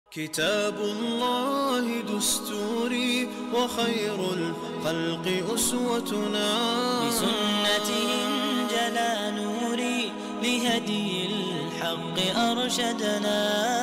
كتاب الله دستوري وخير الخلق أسوتنا بسنته انجلى نوري لهدي الحق أرشدنا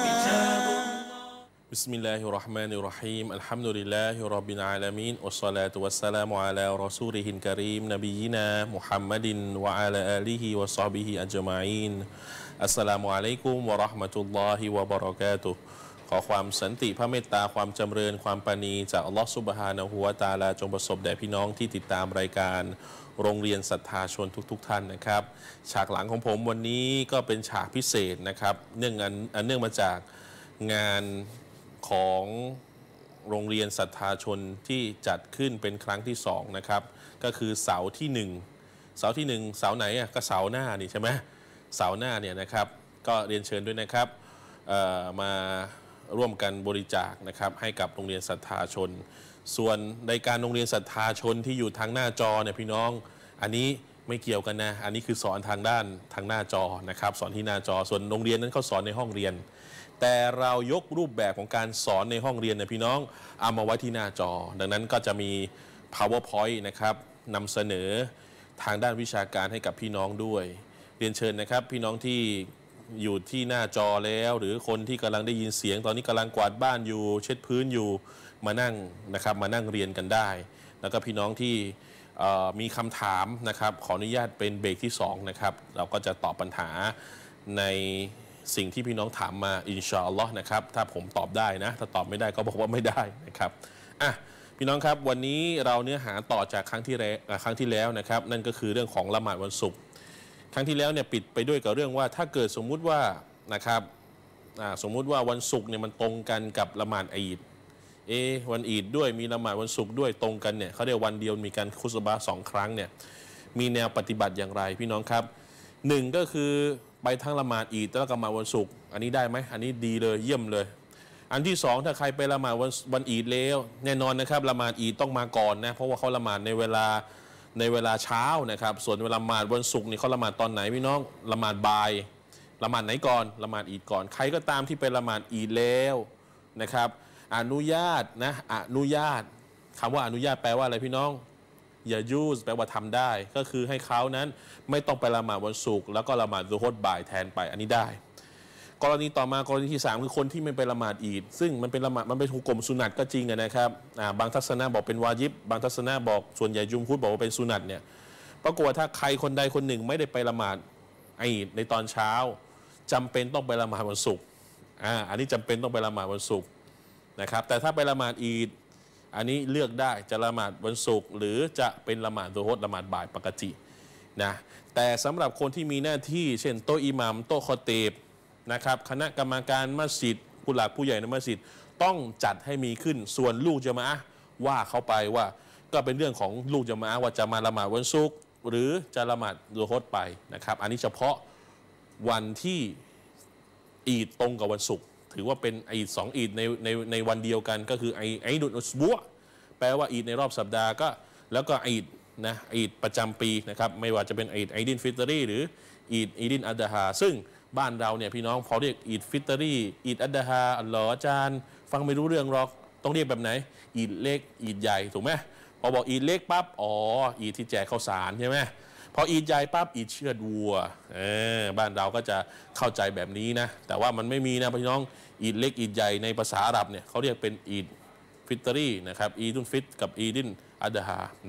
بسم الله الرحمن الرحيم الحمد لله رب العالمين والصلاة والسلام على رسوله الكريم نبينا محمد وعلى آله وصحبه أجمعين السلام عليكم ورحمة الله وبركاتهขอความสันติพระเมตตาความจำเริญความปราณีจากอัลลอฮฺซุบฮานะฮูวะตะอาลาจงประสบแด่พี่น้องที่ติดตามรายการโรงเรียนศรัทธาชนทุกท่านนะครับฉากหลังของผมวันนี้ก็เป็นฉากพิเศษนะครับเนื่องมาจากงานของโรงเรียนศรัทธาชนที่จัดขึ้นเป็นครั้งที่2นะครับก็คือเสาร์ที่1เสาร์ที่1เสาร์ไหนอ่ะก็เสาร์หน้านี่ใช่ไหมเสาร์หน้าเนี่ยนะครับก็เรียนเชิญด้วยนะครับมาร่วมกันบริจาคนะครับให้กับโรงเรียนศรัทธาชนส่วนในการโรงเรียนศรัทธาชนที่อยู่ทางหน้าจอเนี่ยพี่น้องอันนี้ไม่เกี่ยวกันนะอันนี้คือสอนทางด้านทางหน้าจอนะครับสอนที่หน้าจอส่วนโรงเรียนนั้นเขาสอนในห้องเรียนแต่เรายกรูปแบบของการสอนในห้องเรียนเนี่ยพี่น้องเอามาไว้ที่หน้าจอดังนั้นก็จะมี PowerPoint นะครับนำเสนอทางด้านวิชาการให้กับพี่น้องด้วยเรียนเชิญนะครับพี่น้องที่อยู่ที่หน้าจอแล้วหรือคนที่กำลังได้ยินเสียงตอนนี้กำลังกวาดบ้านอยู่เช็ดพื้นอยู่มานั่งนะครับมานั่งเรียนกันได้แล้วก็พี่น้องที่มีคำถามนะครับขออนุญาตเป็นเบรกที่2นะครับเราก็จะตอบปัญหาในสิ่งที่พี่น้องถามมาอินชาอัลลอฮ์นะครับถ้าผมตอบได้นะถ้าตอบไม่ได้ก็บอกว่าไม่ได้นะครับอ่ะพี่น้องครับวันนี้เราเนื้อหาต่อจากครั้งที่แล้วนะครับนั่นก็คือเรื่องของละหมาดวันศุกร์ครั้งที่แล้วเนี่ยปิดไปด้วยกับเรื่องว่าถ้าเกิดสมมุติว่านะครับสมมุติว่าวันศุกร์เนี่ยมันตรงกันกับละหมาดอีดวันอีดด้วยมีละหมาดวันศุกร์ด้วยตรงกันเนี่ยเขาเรียกวันเดียวมีการคุตบะห์2 ครั้งเนี่ยมีแนวปฏิบัติอย่างไรพี่น้องครับ1ก็คือไปทั้งละหมาดอีดแล้วก็ละหมาดวันศุกร์อันนี้ได้ไหมอันนี้ดีเลยเยี่ยมเลยอันที่2ถ้าใครไปละหมาดวันอีดแล้วแน่นอนนะครับละหมาดอีดต้องมาก่อนนะเพราะว่าเขาละหมาดในเวลาเช้านะครับส่วนเวลาละหมาดวันศุกร์นี่เขาละหมาดตอนไหนพี่น้องละหมาดบ่ายละหมาดไหนก่อนละหมาดอีดก่อนใครก็ตามที่ไปละหมาดอีดแล้วนะครับอนุญาตนะอนุญาตคำว่าอนุญาตแปลว่าอะไรพี่น้องอย่ายูสแปลว่าทำได้ก็คือให้เขานั้นไม่ต้องไปละหมาดวันศุกร์แล้วก็ละหมาดซุฮรบ่ายแทนไปอันนี้ได้กรณีต่อมากรณีที่3คือคนที่ไม่ไปละหมาดอีดซึ่งมันเป็นละหมาดมันเป็นหุกมสุนัตก็จริงนะครับบางทัศนะบอกเป็นวาญิบบางทัศนะบอกส่วนใหญ่จุมพูดบอกว่าเป็นสุนัตเนี่ยปรากฏถ้าใครคนใดคนหนึ่งไม่ได้ไปละหมาดอีดในตอนเช้าจำเป็นต้องไปละหมาดวันศุกร์อันนี้จำเป็นต้องไปละหมาดวันศุกร์นะครับแต่ถ้าไปละหมาดอีดอันนี้เลือกได้จะละหมาดวันศุกร์หรือจะเป็นละหมาดซุฮรละหมาดบ่ายปกตินะแต่สำหรับคนที่มีหน้าที่เช่นโต๊ะอิหมัมโต๊ะคอตีบนะครับคณะกรรมการมัสยิดผู้หลักผู้ใหญ่ในมัสยิดต้องจัดให้มีขึ้นส่วนลูกจะมาว่าเขาไปว่าก็เป็นเรื่องของลูกจะมาว่าจะมาละหมาดวันศุกร์หรือจะละหมาดซุฮรไปนะครับอันนี้เฉพาะวันที่อีดตรงกับวันศุกร์ถือว่าเป็นอีด2อีดในวันเดียวกันก็คืออีดุลอุสบุอแปลว่าอีดในรอบสัปดาห์ก็แล้วก็อีดนะอีดประจำปีนะครับไม่ว่าจะเป็นอีดินฟิตรีหรืออีดินอัดฮาซึ่งบ้านเราเนี่ยพี่น้องพอเรียกอีดฟิตรีอีดอัดฮาอัลลอฮ์อาจารย์ฟังไม่รู้เรื่องหรอกต้องเรียกแบบไหนอีดเล็กอีดใหญ่ถูกไหมพอบอกอีดเล็กปั๊บอีดที่แจกข้าวสารใช่ไหมพออีดใหญ่ปั๊บอีดเชือดวัวบ้านเราก็จะเข้าใจแบบนี้นะแต่ว่ามันไม่มีนะพี่น้องอีดเล็กอีดใหญ่ในภาษาอาหรับเนี่ยเขาเรียกเป็นอีดฟิตรีนะครับอีดุลฟิตกับอีดินอัดฮานะ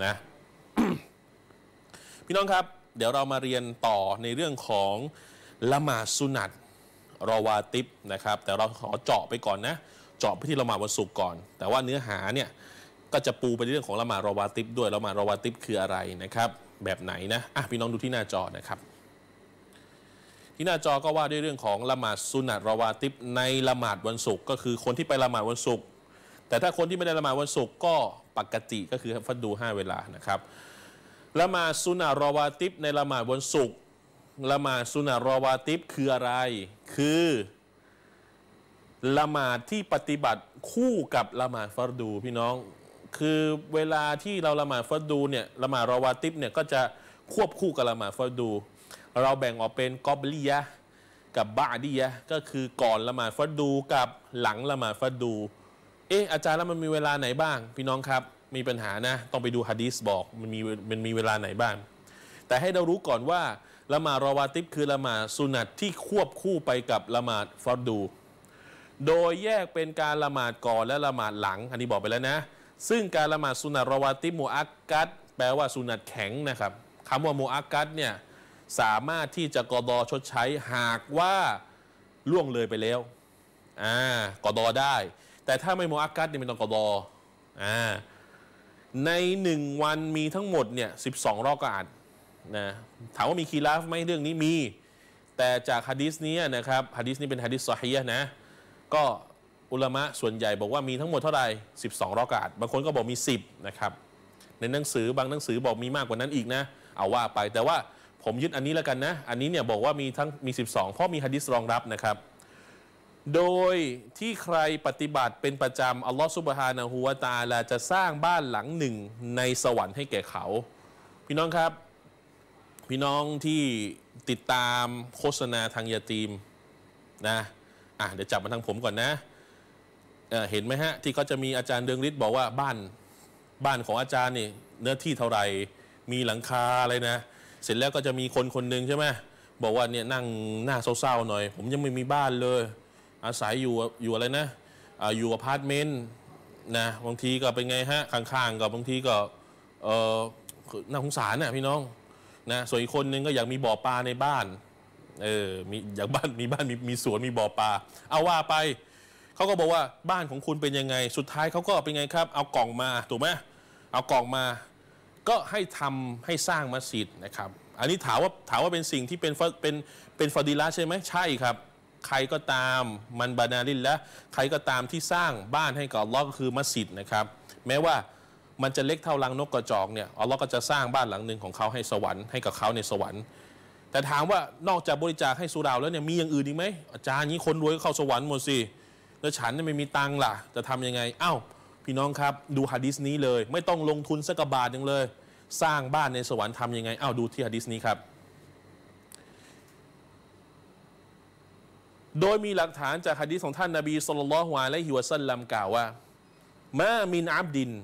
พี่น้องครับเดี๋ยวเรามาเรียนต่อในเรื่องของละหมาดสุนัตรอวาติบนะครับแต่เราขอเจาะไปก่อนนะเจาะไปที่ละหมาดวันศุกร์ก่อนแต่ว่าเนื้อหาเนี่ยก็จะปูไปในเรื่องของละหมาดรอวาติบด้วยละหมาดรอวาติบคืออะไรนะครับแบบไหนนะพี่น้องดูที่หน้าจอนะครับที่หน้าจอก็ว่าด้วยเรื่องของละหมาดสุนัตรอวาติบในละหมาดวันศุกร์ก็คือคนที่ไปละหมาดวันศุกร์แต่ถ้าคนที่ไม่ได้ละหมาดวันศุกร์ก็ปกติก็คือฟัดดู5 เวลานะครับละหมาดสุนัตรอวาติบในละหมาดวันศุกร์ละหมาดสุนัตรอวาติบคืออะไรคือละหมาดที่ปฏิบัติคู่กับละหมาดฟัรดูพี่น้องคือเวลาที่เราละหมาดฟัรดูเนี่ยละหมาดรอวาติบเนี่ยก็จะควบคู่กับละหมาดฟัรดูเราแบ่งออกเป็นกอบลียะกับบะดียะก็คือก่อนละหมาดฟัดดูกับหลังละหมาดฟัดดูอาจารย์แล้วมันมีเวลาไหนบ้างพี่น้องครับมีปัญหานะต้องไปดูหะดีษบอกมันมีเวลาไหนบ้างแต่ให้เรารู้ก่อนว่าละหมาดรอวาติบคือละหมาดสุนัตที่ควบคู่ไปกับละหมาดฟัดดูโดยแยกเป็นการละหมาดก่อนและละหมาดหลังอันนี้บอกไปแล้วนะซึ่งการละหมาดสุนัตรอวาติบมุอักกัดแปลว่าสุนัตแข็งนะครับคำว่ามุอักกัดเนี่ยสามารถที่จะกอฎอชดใช้หากว่าล่วงเลยไปแล้วกอฎอได้แต่ถ้าไม่มุอักกัดเนี่ยไม่ต้องกอฎอใน1วันมีทั้งหมดเนี่ย12รอกาตนะถามว่ามีคีลาฟไหมเรื่องนี้มีแต่จากหะดีษนี้นะครับหะดีษนี้เป็นหะดีษซอฮีฮ์นะก็อุลามะส่วนใหญ่บอกว่ามีทั้งหมดเท่าไหร่12รอกาตบางคนก็บอกมี10นะครับในหนังสือบางหนังสือบอกมีมากกว่านั้นอีกนะเอาว่าไปแต่ว่าผมยึดอันนี้แล้วกันนะอันนี้เนี่ยบอกว่ามี12เพราะมีหะดีษรองรับนะครับโดยที่ใครปฏิบัติเป็นประจำอัลลอฮฺซุบฮานะฮูวะตะอาลาจะสร้างบ้านหลังหนึ่งในสวรรค์ให้แก่เขาพี่น้องครับพี่น้องที่ติดตามโฆษณาทางยาตีมนะเดี๋ยวจับมาทางผมก่อนนะเห็นไหมฮะที่เขาจะมีอาจารย์เดืองฤทธิ์บอกว่าบ้านของอาจารย์นี่เนื้อที่เท่าไหร่มีหลังคาอะไรนะเสร็จแล้วก็จะมีคนหนึ่งใช่ไหมบอกว่าเนี่ยนั่งหน้าเศร้าๆหน่อยผมยังไม่มีบ้านเลยอาศัยอยู่อะไรนะอยู่อพาร์ตเมนต์นะบางทีก็เป็นไงฮะข้างๆกับบางทีก็น่าสงสารน่ะพี่น้องนะส่วนอีกคนนึงก็อยากมีบ่อปลาในบ้านมีอยากมีสวนมีบ่อปลาเอาว่าไปเขาก็บอกว่าบ้านของคุณเป็นยังไงสุดท้ายเขาก็เป็นไงครับเอากล่องมาถูกไหมเอากล่องมาก็ให้สร้างมัสยิดนะครับอันนี้ถามว่าเป็นสิ่งที่เป็นฟาดิละใช่ไหมใช่ครับใครก็ตามมันบานาลิลละใครก็ตามที่สร้างบ้านให้กับอัลลอฮ์ก็คือมัสยิดนะครับแม้ว่ามันจะเล็กเท่ารังนกกระจอกเนี่ยอัลลอฮ์ก็จะสร้างบ้านหลังหนึ่งของเขาให้สวรรค์ให้กับเขาในสวรรค์แต่ถามว่านอกจากบริจาคให้สุเหร่าแล้วเนี่ยมีอย่างอื่นอีกไหมอาจารย์นี้คนรวยก็เข้าสวรรค์หมดสิแล้วฉันเนี่ยไม่มีตังค์ล่ะจะทำยังไงพี่น้องครับดูหะดีษนี้เลยไม่ต้องลงทุนสักบาทนึงเลยสร้างบ้านในสวรรค์ทำยังไงดูที่หะดีษนี้ครับโดยมีหลักฐานจากหะดีษของท่านนบีศ็อลลัลลอฮุอะลัยฮิวะซัลลัมกล่าวว่ามามินอับดิน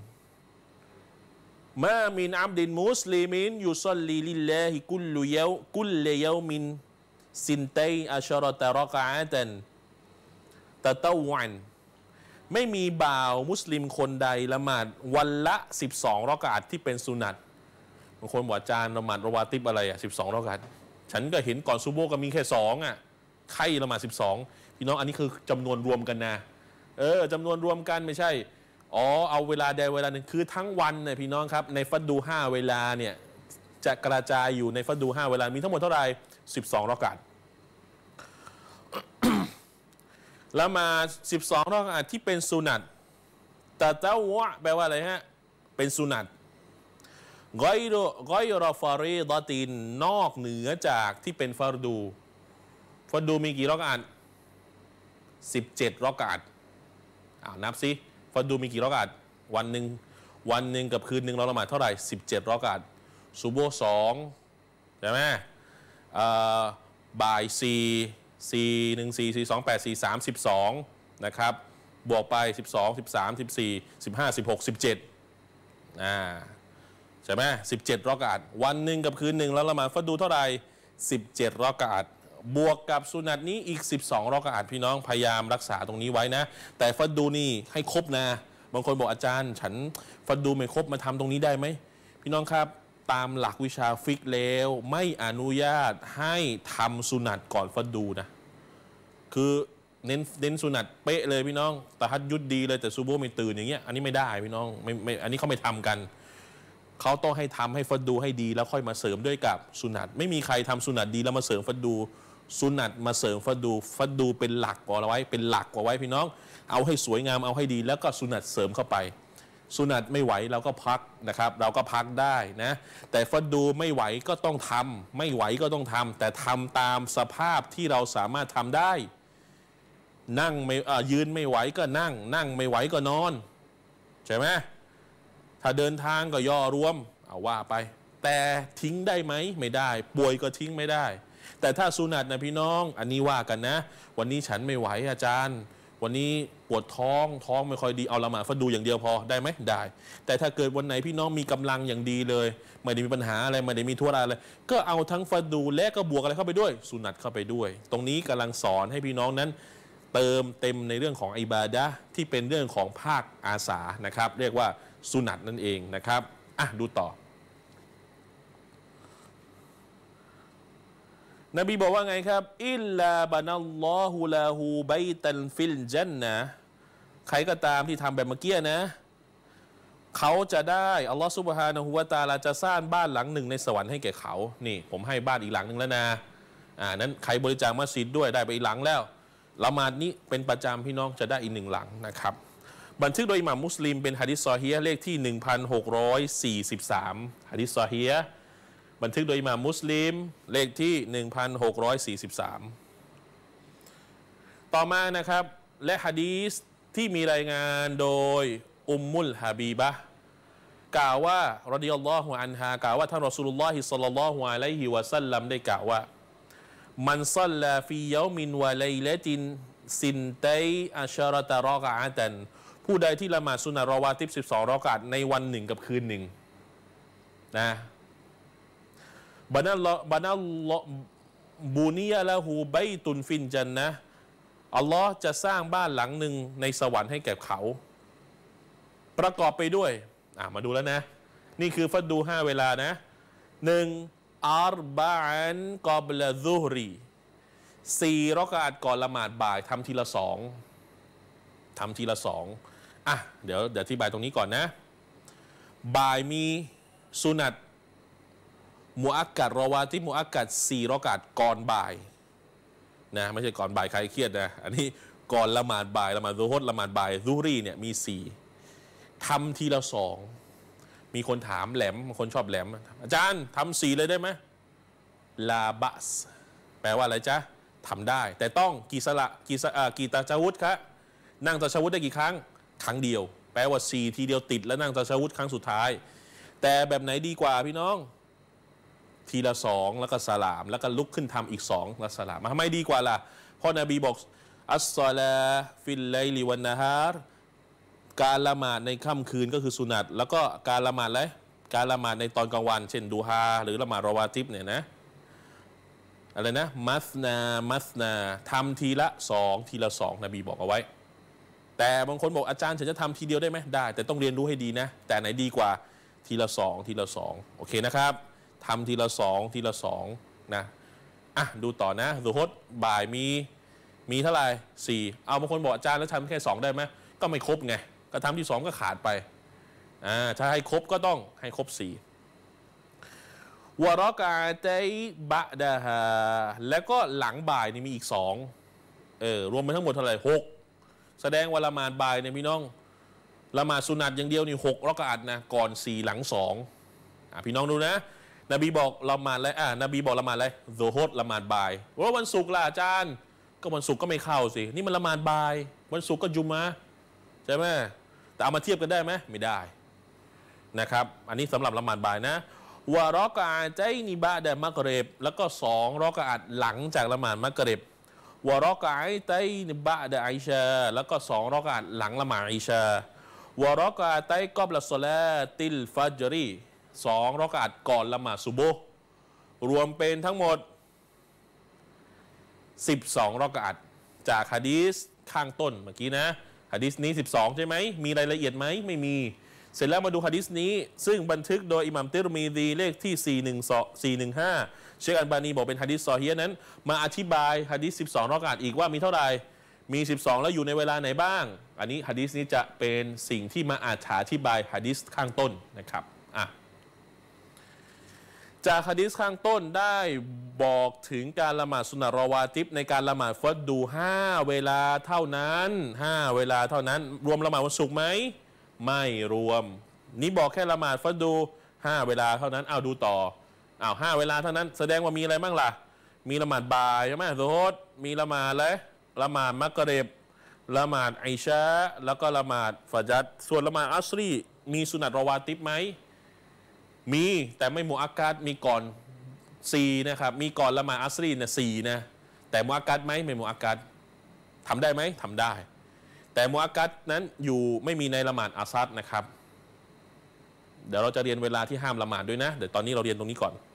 มุสลิมินยุศอลลีลิลลาฮิกุลเยามินซินตัยอัชรอตะรอกะอะตันตะตะวันไม่มีบ่าวมุสลิมคนใดละหมาดวันละ12รอกาตที่เป็นสุนัตบางคนบอกอาจารย์ละหมาดรอวาติบอะไร12รอกาตฉันก็เห็นก่อนซุโบก็มีแค่2ใครละหมาด12พี่น้องอันนี้คือจำนวนรวมกันนะจำนวนรวมกันไม่ใช่เอาเวลาใดเวลาหนึ่งคือทั้งวันเนี่ยพี่น้องครับในฟัดดู5เวลาเนี่ยจะกระจายอยู่ในฟัดดู5เวลามีทั้งหมดเท่าไหร่12รอกาตละหมาด12รอกาตที่เป็นสุนัตตะตะวะแปลว่าอะไรฮะเป็นสุนัตกอยรอฟารีดอตินนอกเหนือจากที่เป็นฟัดดูมีกี่รอกาต17รอกาตนับซิฟัดดูมีกี่รอกาตวันหนึ่งกับคืนหนึ่งเราละหมาดเท่าไหร่17รอกาตซุโบ2ใช่ไหมบ่าย4 1 4 4 2 8 4 3 12นะครับบวกไป12 13 14 15 16 17ใช่ไหม17รอกาตวันหนึ่งกับคืนหนึ่งเราละหมาดฟัดดูเท่าไหร่17รอกาตบวกกับสุนัตนี้อีก12รอกาตพี่น้องพยายามรักษาตรงนี้ไว้นะแต่ฟัดดูนี่ให้ครบนะบางคนบอกอาจารย์ฉันฟัดดูไม่ครบมาทำตรงนี้ได้ไหมพี่น้องครับตามหลักวิชาฟิกแล้วไม่อนุญาตให้ทำสุนัตก่อนฟัดดูนะคือเน้นสุนัตเป๊ะเลยพี่น้องตะฮัดยุดดีเลยแต่ซูโบไม่ตื่นอย่างเงี้ยอันนี้ไม่ได้พี่น้องไม่อันนี้เขาไม่ทำกันเขาต้องให้ทำให้ฟัดดูให้ดีแล้วค่อยมาเสริมด้วยกับสุนัตไม่มีใครทำสุนัตดีแล้วมาเสริมฟัดดูสุนัตมาเสริมฟัดดูเป็นหลักกว่าไว้เป็นหลักกว่าไว้พี่น้องเอาให้สวยงามเอาให้ดีแล้วก็สุนัตเสริมเข้าไปสุนัตไม่ไหวเราก็พักนะครับเราก็พักได้นะแต่ฟัดดูไม่ไหวก็ต้องทำไม่ไหวก็ต้องทำแต่ทำตามสภาพที่เราสามารถทำได้นั่งไม่ยืนไม่ไหวก็นั่งไม่ไหวก็นอนใช่ไหมถ้าเดินทางก็ย่อรวมเอาว่าไปแต่ทิ้งได้ไหมไม่ได้ป่วยก็ทิ้งไม่ได้แต่ถ้าสุนัตนะพี่น้องอันนี้ว่ากันนะวันนี้ฉันไม่ไหวอาจารย์วันนี้ปวดท้องไม่ค่อยดีเอาละหมาดฟัดดูอย่างเดียวพอได้ไหมได้แต่ถ้าเกิดวันไหนพี่น้องมีกำลังอย่างดีเลยไม่ได้มีปัญหาอะไรไม่ได้มีธุระอะไรก็เอาทั้งฟัดดูและก็บวกอะไรเข้าไปด้วยสุนัตเข้าไปด้วยตรงนี้กำลังสอนให้พี่น้องนั้นเติมเต็มในเรื่องของอิบาดะห์ที่เป็นเรื่องของภาคอาสานะครับเรียกว่าสุนัตนั่นเองนะครับดูต่อนบีบอกว่าไงครับอิลลาบานัลลอฮุลาฮูบัยตันฟิลจันนะใครก็ตามที่ทำแบบเมื่อกี้นะเขาจะได้อัลลอฮฺซุบฮานะฮูวะตะอาลาจะสร้างบ้านหลังหนึ่งในสวรรค์ให้แก่เขานี่ผมให้บ้านอีกหลังหนึ่งแล้วนะนั้นใครบริจาคมัสยิดด้วยได้ไปอีกหลังแล้วละหมาดนี้เป็นประจำพี่น้องจะได้อีกหนึ่งหลังนะครับบันทึกโดยอิหม่ามมุสลิมเป็นหะดีษซอฮีฮ์เลขที่ 1643หะดีษซอฮีฮ์บันทึกโดยอิหม่ามมุสลิมเลขที่ 1643ต่อมานะครับและหะดีษที่มีรายงานโดยอุมมุลฮะบีบะห์กล่าวว่ารอฎิยัลลอฮุอันฮากล่าวว่าท่านรอซูลุลลอฮิศ็อลลัลลอฮุอะลัยฮิวะซัลลัมได้กล่าวว่ามันศ็อลลาฟียอมินวะไลละตินซินตัยอัชเราะตะรอกะอะตันผู้ใดที่ละหมาดสุนนะรอวาติบ12รอกะอะห์ในวันหนึ่งกับคืนหนึ่งนะบานัลบูนียะละฮูบัยตุนฟินจันนะอัลลอฮ์จะสร้างบ้านหลังหนึ่งในสวรรค์ให้แก่เขาประกอบไปด้วยมาดูแล้วนะนี่คือฟัดดู5เวลานะ1อัรบะอันกอบละซุฮรี4รอกะอะห์ก่อนละหมาดบ่ายทำทีละ2เดี๋ยวอธิบายตรงนี้ก่อนนะบ่ายมีสุนัตมุอักกัดรอวาติบมุอักกัด4รอกะอะห์ก่อนบ่ายนะไม่ใช่ก่อนบ่ายใครเครียดนะอันนี้ก่อนละหมาดบ่ายละหมาดซุฮรละหมาดบ่ายซุฮรีเนี่ยมี4ทำทีละ2มีคนถามแหลมคนชอบแหลมอาจารย์ทำ4เลยได้ไหมลาบะสแปลว่าอะไรจ๊ะทำได้แต่ต้องกี่ตะชะฮุดครับนั่งตะชะฮุดได้กี่ครั้งครั้งเดียวแปลว่า4ทีเดียวติดแล้วนั่งตะชะฮุดครั้งสุดท้ายแต่แบบไหนดีกว่าพี่น้องทีละ2แล้วก็สลามแล้วก็ลุกขึ้นทำอีก2แล้วสลามทำไมดีกว่าล่ะเพราะนบีบอกอัสซอลาฟิลไลลิวันนะฮารการละหมาดในค่ำคืนก็คือสุนัตแล้วก็การละหมาดการละหมาดในตอนกลางวันเช่นดูฮาหรือละหมาดรอวาติบเนี่ยนะอะไรนะมัสนาทำทีละ2นบีบอกเอาไว้แต่บางคนบอกอาจารย์ฉันจะทำทีเดียวได้ไหมได้แต่ต้องเรียนรู้ให้ดีนะแต่ไหนดีกว่าทีละ2โอเคนะครับทำทีละ2นะดูต่อนะซุฮรบ่ายมีเท่าไหร่4เอาบางคนบอกอาจารย์แล้วทำแค่2ได้ไหมก็ไม่ครบไงก็ทำที่2ก็ขาดไปถ้าให้ครบก็ต้องให้ครบ4วะรอกะอะตัยบะดะฮาแล้วก็หลังบ่ายนี่มีอีก2รวมไปทั้งหมดเท่าไหร่6แสดงว่าละหมาดบ่ายเนี่ยพี่น้องละหมาดสุนัตอย่างเดียวนี่6รอกะอะห์นะก่อน4หลัง2พี่น้องดูนะนบีบอกละหมาดอะไรนบีบอกละหมาดอะไรซุฮรละหมาดบ่ายว่าวันศุกร์ล่ะอาจารย์ก็วันศุกร์ก็ไม่เข้าสินี่มันละหมาดบ่ายวันศุกร์ก็จุมอะห์ใช่ไหมแต่เอามาเทียบกันได้ไหมไม่ได้นะครับอันนี้สำหรับละหมาดบ่ายนะวะรอกะอะตัยนิบะดะมักริบแล้วก็2รอกะอะห์หลังจากละหมาดมักริบวะรอกะอะตัยนิบะดะอิชาแล้วก็2รอกะอะห์หลังละหมาดอิชาวะรอกะอะตัยกอบละศอลาติลฟัจรี2รอกะอะห์ก่อนละหมาดซุบฮ์รวมเป็นทั้งหมด12รอกะอะห์จากหะดีษข้างต้นเมื่อกี้นะหะดีษนี้12ใช่ไหมมีรายละเอียดไหมไม่มีเสร็จแล้วมาดูหะดีษนี้ซึ่งบันทึกโดยอิหม่ามติรมีซีเลขที่415เชคอัลบานีบอกเป็นหะดีษซอฮีฮ์นั้นมาอธิบายหะดีษ12รอกะอะห์อีกว่ามีเท่าไหร่มี12แล้วอยู่ในเวลาไหนบ้างอันนี้หะดีษนี้จะเป็นสิ่งที่มาอธิบายหะดีษข้างต้นนะครับจากหะดีษข้างต้นได้บอกถึงการละหมาดสุนัตรอวาติบในการละหมาดฟัดดู5เวลาเท่านั้น5เวลาเท่านั้นรวมละหมาดวันศุกร์ไหมไม่รวมนี่บอกแค่ละหมาดฟัดดู5เวลาเท่านั้นเอาดูต่อ5เวลาเท่านั้นแสดงว่ามีอะไรบ้างล่ะมีละหมาดบ่ายใช่ไหมซุฮรมีละหมาดอะไรละหมาดมักริบละหมาดอิชาแล้วก็ละหมาดฟะญัรส่วนละหมาดอัสรีมีสุนัตรอวาติบไหมมีแต่ไม่มุอักกัดมีก่อน 4นะครับมีก่อนละหมาดอัสรีเนี่ย4นะแต่มุอักกัดไหมไม่มุอักกัดทำได้ไหมทำได้แต่มุอักกัดนั้นอยู่ไม่มีในละหมาดอัสรนะครับเดี๋ยวเราจะเรียนเวลาที่ห้ามละหมาดด้วยนะเดี๋ยวตอนนี้เราเรียนตรงนี้ก่อน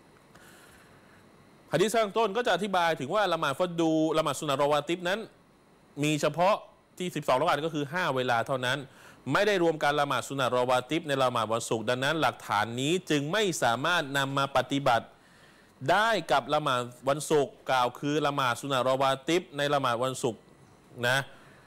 หะดีษข้างต้นก็จะอธิบายถึงว่าละหมาดฟัดดูละหมาดสุนัตรอวาติบนั้นมีเฉพาะที่12รอกะอะห์ก็คือ5เวลาเท่านั้นไม่ได้รวมการละหมาดสุนัตรอวาติบในละหมาดวันศุกร์ดังนั้นหลักฐานนี้จึงไม่สามารถนำมาปฏิบัติได้กับละหมาดวันศุกร์กล่าวคือละหมาดสุนัตรอวาติบในละหมาดวันศุกร์นะ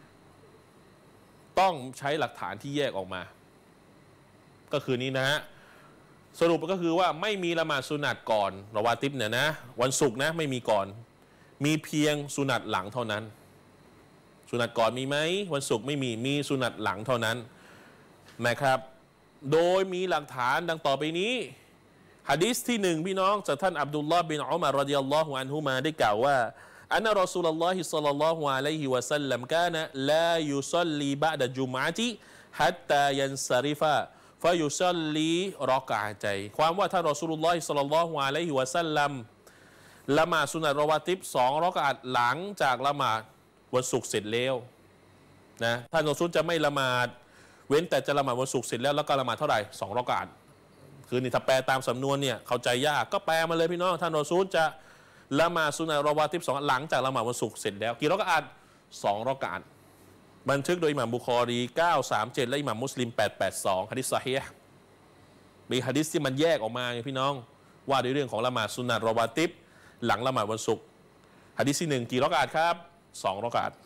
ต้องใช้หลักฐานที่แยกออกมาก็คือนี้นะฮะสรุปก็คือว่าไม่มีละหมาดสุนัตก่อนรอวาติบเนี่ยนะวันศุกร์นะไม่มีก่อนมีเพียงสุนัตหลังเท่านั้นสุนัตก่อนมีไหมวันศุกร์ไม่มีสุนัตหลังเท่านั้นนะครับโดยมีหลักฐานดังต่อไปนี้หะดีษที่1พี่น้องจากท่านอับดุลลอฮ์บินอุมัรรอฎิยัลลอฮุอันฮุมาได้กล่าวว่าอันนะรอซูลุลลอฮิศ็อลลัลลอฮุอะลัยฮิวะซัลลัมกานะลายุศ็อลลีบะดะจุมอะติฮัตตายันซะริฟะฟะยุศ็อลลีรอกะอะตัยความว่าท่านรอซูลุลลอฮิศ็อลลัลลอฮุอะลัยฮิวะซัลลัมละหมาดสุนัตรอวาติบ2รอกะอะห์หลังจากละหมาดวันศุกร์เสร็จแล้วนะท่านรอซูลจะไม่ละหมาดเว้นแต่จะละหมาดวันศุกร์เสร็จแล้วแล้วก็ละหมาดเท่าไหร่2รอกะอะห์คือนี่ถ้าแปลตามสำนวนเนี่ยเข้าใจยากก็แปลมาเลยพี่น้องท่านรอซูลจะละหมาดสุนัตรอวาติบ2หลังจากละหมาดวันศุกร์เสร็จแล้วกี่รอกะอะห์2รอกะอะห์บันทึกโดยอิหม่ามบุคอรี937และอิหม่ามมุสลิม882หะดีษซอฮีฮ์มีหะดีษที่มันแยกออกมาไงพี่น้องว่าในเรื่องของละหมาดสุนัตรอวาติบหลังละหมาดวันศุกร์หะดีษที่1กี่รอกะอะห์ครับ2รอกะอะห์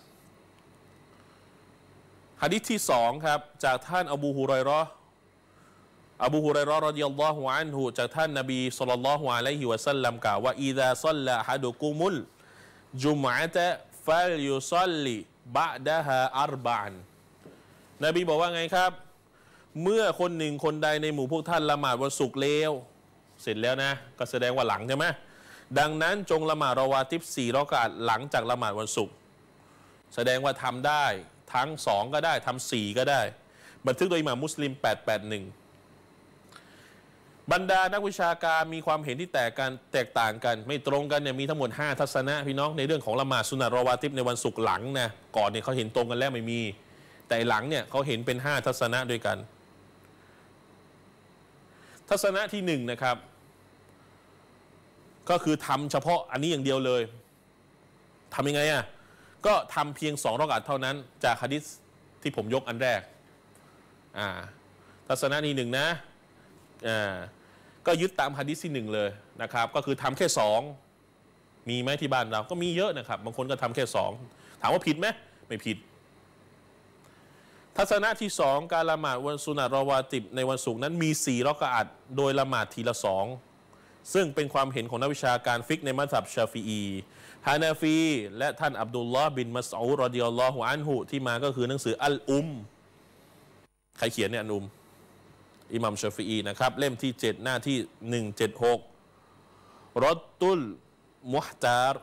หะดีษที่2ครับจากท่านอบูฮุรอยเราะห์รอฎิยัลลอฮุอันฮุจากท่านนบีศ็อลลัลลอฮุอะลัยฮิวะซัลลัมกล่าวว่าอิซาศ็อลลาอะฮัดุกุมุลจุมอะตะฟัลยุศ็อลลิบะดะฮาอัรบะอันนบีบอกว่าไงครับเมื่อคนหนึ่งคนใดในหมู่พวกท่านละหมาดวันศุกร์แล้วเสร็จแล้วนะก็แสดงว่าหลังใช่ไหมดังนั้นจงละหมาดรอวาติบ4รอกะอะห์หลังจากละหมาดวันศุกร์แสดงว่าทำได้ทั้ง2ก็ได้ทำ4ก็ได้บันทึกโดยอิหม่ามมุสลิม881บรรดานักวิชาการมีความเห็นที่แตกต่างกันไม่ตรงกันเนี่ยมีทั้งหมด5ทัศนะพี่น้องในเรื่องของละหมาดสุนัตรอวาติบในวันศุกร์หลังนะก่อนเนี่ยเขาเห็นตรงกันแล้วไม่มีแต่หลังเนี่ยเขาเห็นเป็น5ทัศนะด้วยกันทัศนะที่1นะครับก็คือทำเฉพาะอันนี้อย่างเดียวเลยทำยังไงอ่ะก็ทำเพียง2รอกะอะห์เท่านั้นจากหะดีษที่ผมยกอันแรกทัศนะที่1นะก็ยึดตามหะดีษที่1เลยนะครับก็คือทำแค่2มีไหมที่บ้านเราก็มีเยอะนะครับบางคนก็ทำแค่2ถามว่าผิดไหมไม่ผิดทัศนะที่2การละหมาดวันสุนัตรอวาติบในวันศุกร์นั้นมี4รอกะอะห์โดยละหมาดทีละ2ซึ่งเป็นความเห็นของนักวิชาการฟิกในมัซฮับชาฟิอีฮานาฟีและท่านอับดุลลอฮ์บินมัสอูดรอฎิยัลลอฮุอันฮุที่มาก็คือหนังสืออัลอุมใครเขียนเนี่ยอัลอุมอิหม่ามชาฟิอีนะครับเล่มที่7หน้าที่176รอตุลมุฮตาร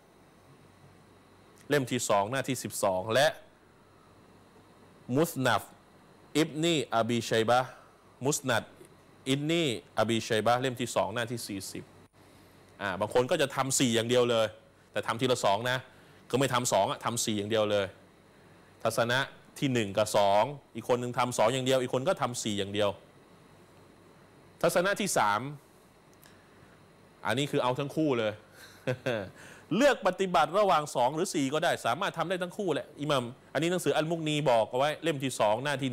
เล่มที่2หน้าที่12และมุสนัดอิบนีอบีชัยบะห์มุสนัดอินนีอบีชัยบะห์เล่มที่2หน้าที่40บางคนก็จะทำ4อย่างเดียวเลยแต่ทำทีละ2นะคือไม่ทำ2ทำ4อย่างเดียวเลยทัศนะที่1กับ2อีกคนหนึ่งทำ2อย่างเดียวอีกคนก็ทำ4อย่างเดียวทัศนะที่3อันนี้คือเอาทั้งคู่เลย เลือกปฏิบัติระหว่าง2หรือ4ก็ได้สามารถทำได้ทั้งคู่แหละอิหม่ามอันนี้หนังสืออัลมุกนีบอกเอาไว้เล่มที่2หน้าที่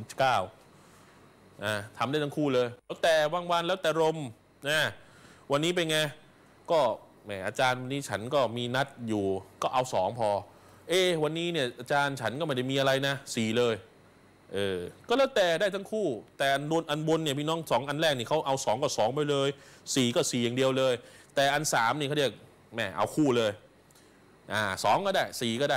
109ทำได้ทั้งคู่เลยแล้วแต่บางวันแล้วแต่ลมนะวันนี้เป็นไงก็แหมอาจารย์วันนี้ฉันก็มีนัดอยู่ก็เอา2พอวันนี้เนี่ยอาจารย์ฉันก็ไม่ได้มีอะไรนะ4เลยก็แล้วแต่ได้ทั้งคู่แต่อันบนเนี่ยพี่น้อง2อันแรกนี่เขาเอา2กับ2ไปเลย4ก็4อย่างเดียวเลยแต่อัน3นี่เขาเรียกแหมเอาคู่เลย2ก็ได้4ก็ได้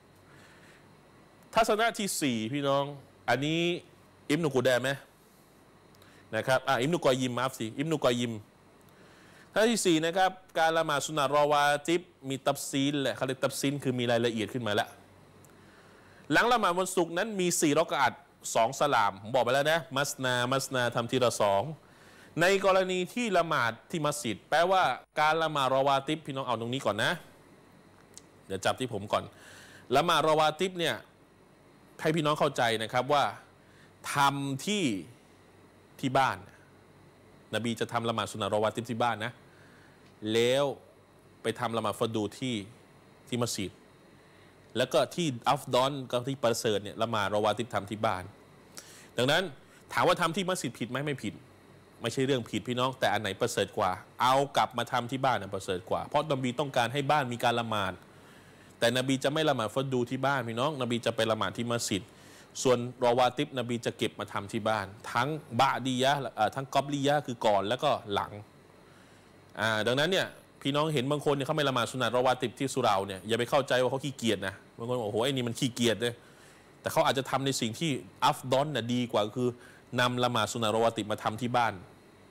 ทัศนะที่4พี่น้องอันนี้อิบนุกูแดไหมนะครับอิบนุกอยยิมอิบนุกอยยิมท่าที่4นะครับการละหมาดสุนัตรอวาติบมีตัฟซีลแหละเขาเรียกตัฟซีลคือมีรายละเอียดขึ้นมาแล้วหลังละหมาดวันศุกร์นั้นมี4รอกะอะห์2สลามผมบอกไปแล้วนะมัสนาทำทีละ2 ในกรณีที่ละหมาดที่มัสยิดแปลว่าการละหมาดรอวาติบพี่น้องเอาตรงนี้ก่อนนะเดี๋ยวจับที่ผมก่อนละหมาดรอวาติบเนี่ยให้พี่น้องเข้าใจนะครับว่าทำที่บ้านนบีจะทำละหมาดสุนนะรอวาติบที่บ้านนะแล้วไปทำละหมาดฟัรดูที่มัสยิดแล้วก็ที่อัฟดอนก็ที่ประเสริฐเนี่ยละหมาดรอวาติบทำที่บ้านดังนั้นถามว่าทำที่มัสยิดผิดไหมไม่ผิดไม่ใช่เรื่องผิดพี่น้องแต่อันไหนประเสริฐกว่าเอากลับมาทำที่บ้านน่ะประเสริฐกว่าเพราะนบีต้องการให้บ้านมีการละหมาดแต่นบีจะไม่ละหมาดฟัรดูที่บ้านพี่น้องนบีจะไปละหมาดที่มัสยิดส่วนรอวาติบนบีจะเก็บมาทำที่บ้านทั้งบะดียะทั้งกอบลียะคือก่อนแล้วก็หลังดังนั้นเนี่ยพี่น้องเห็นบางคนเนี่ยเขาไม่ละหมาดสุนัตรอวาติบที่สุเราเนี่ยอย่าไปเข้าใจว่าเขาขี้เกียจนะบางคนบอกโอ้โหไอ้นี่มันขี้เกียจเลยแต่เขาอาจจะทำในสิ่งที่อัฟดอนน่ะดีกว่าคือนำละหมาดสุนัตรอวาติบมาทำที่บ้าน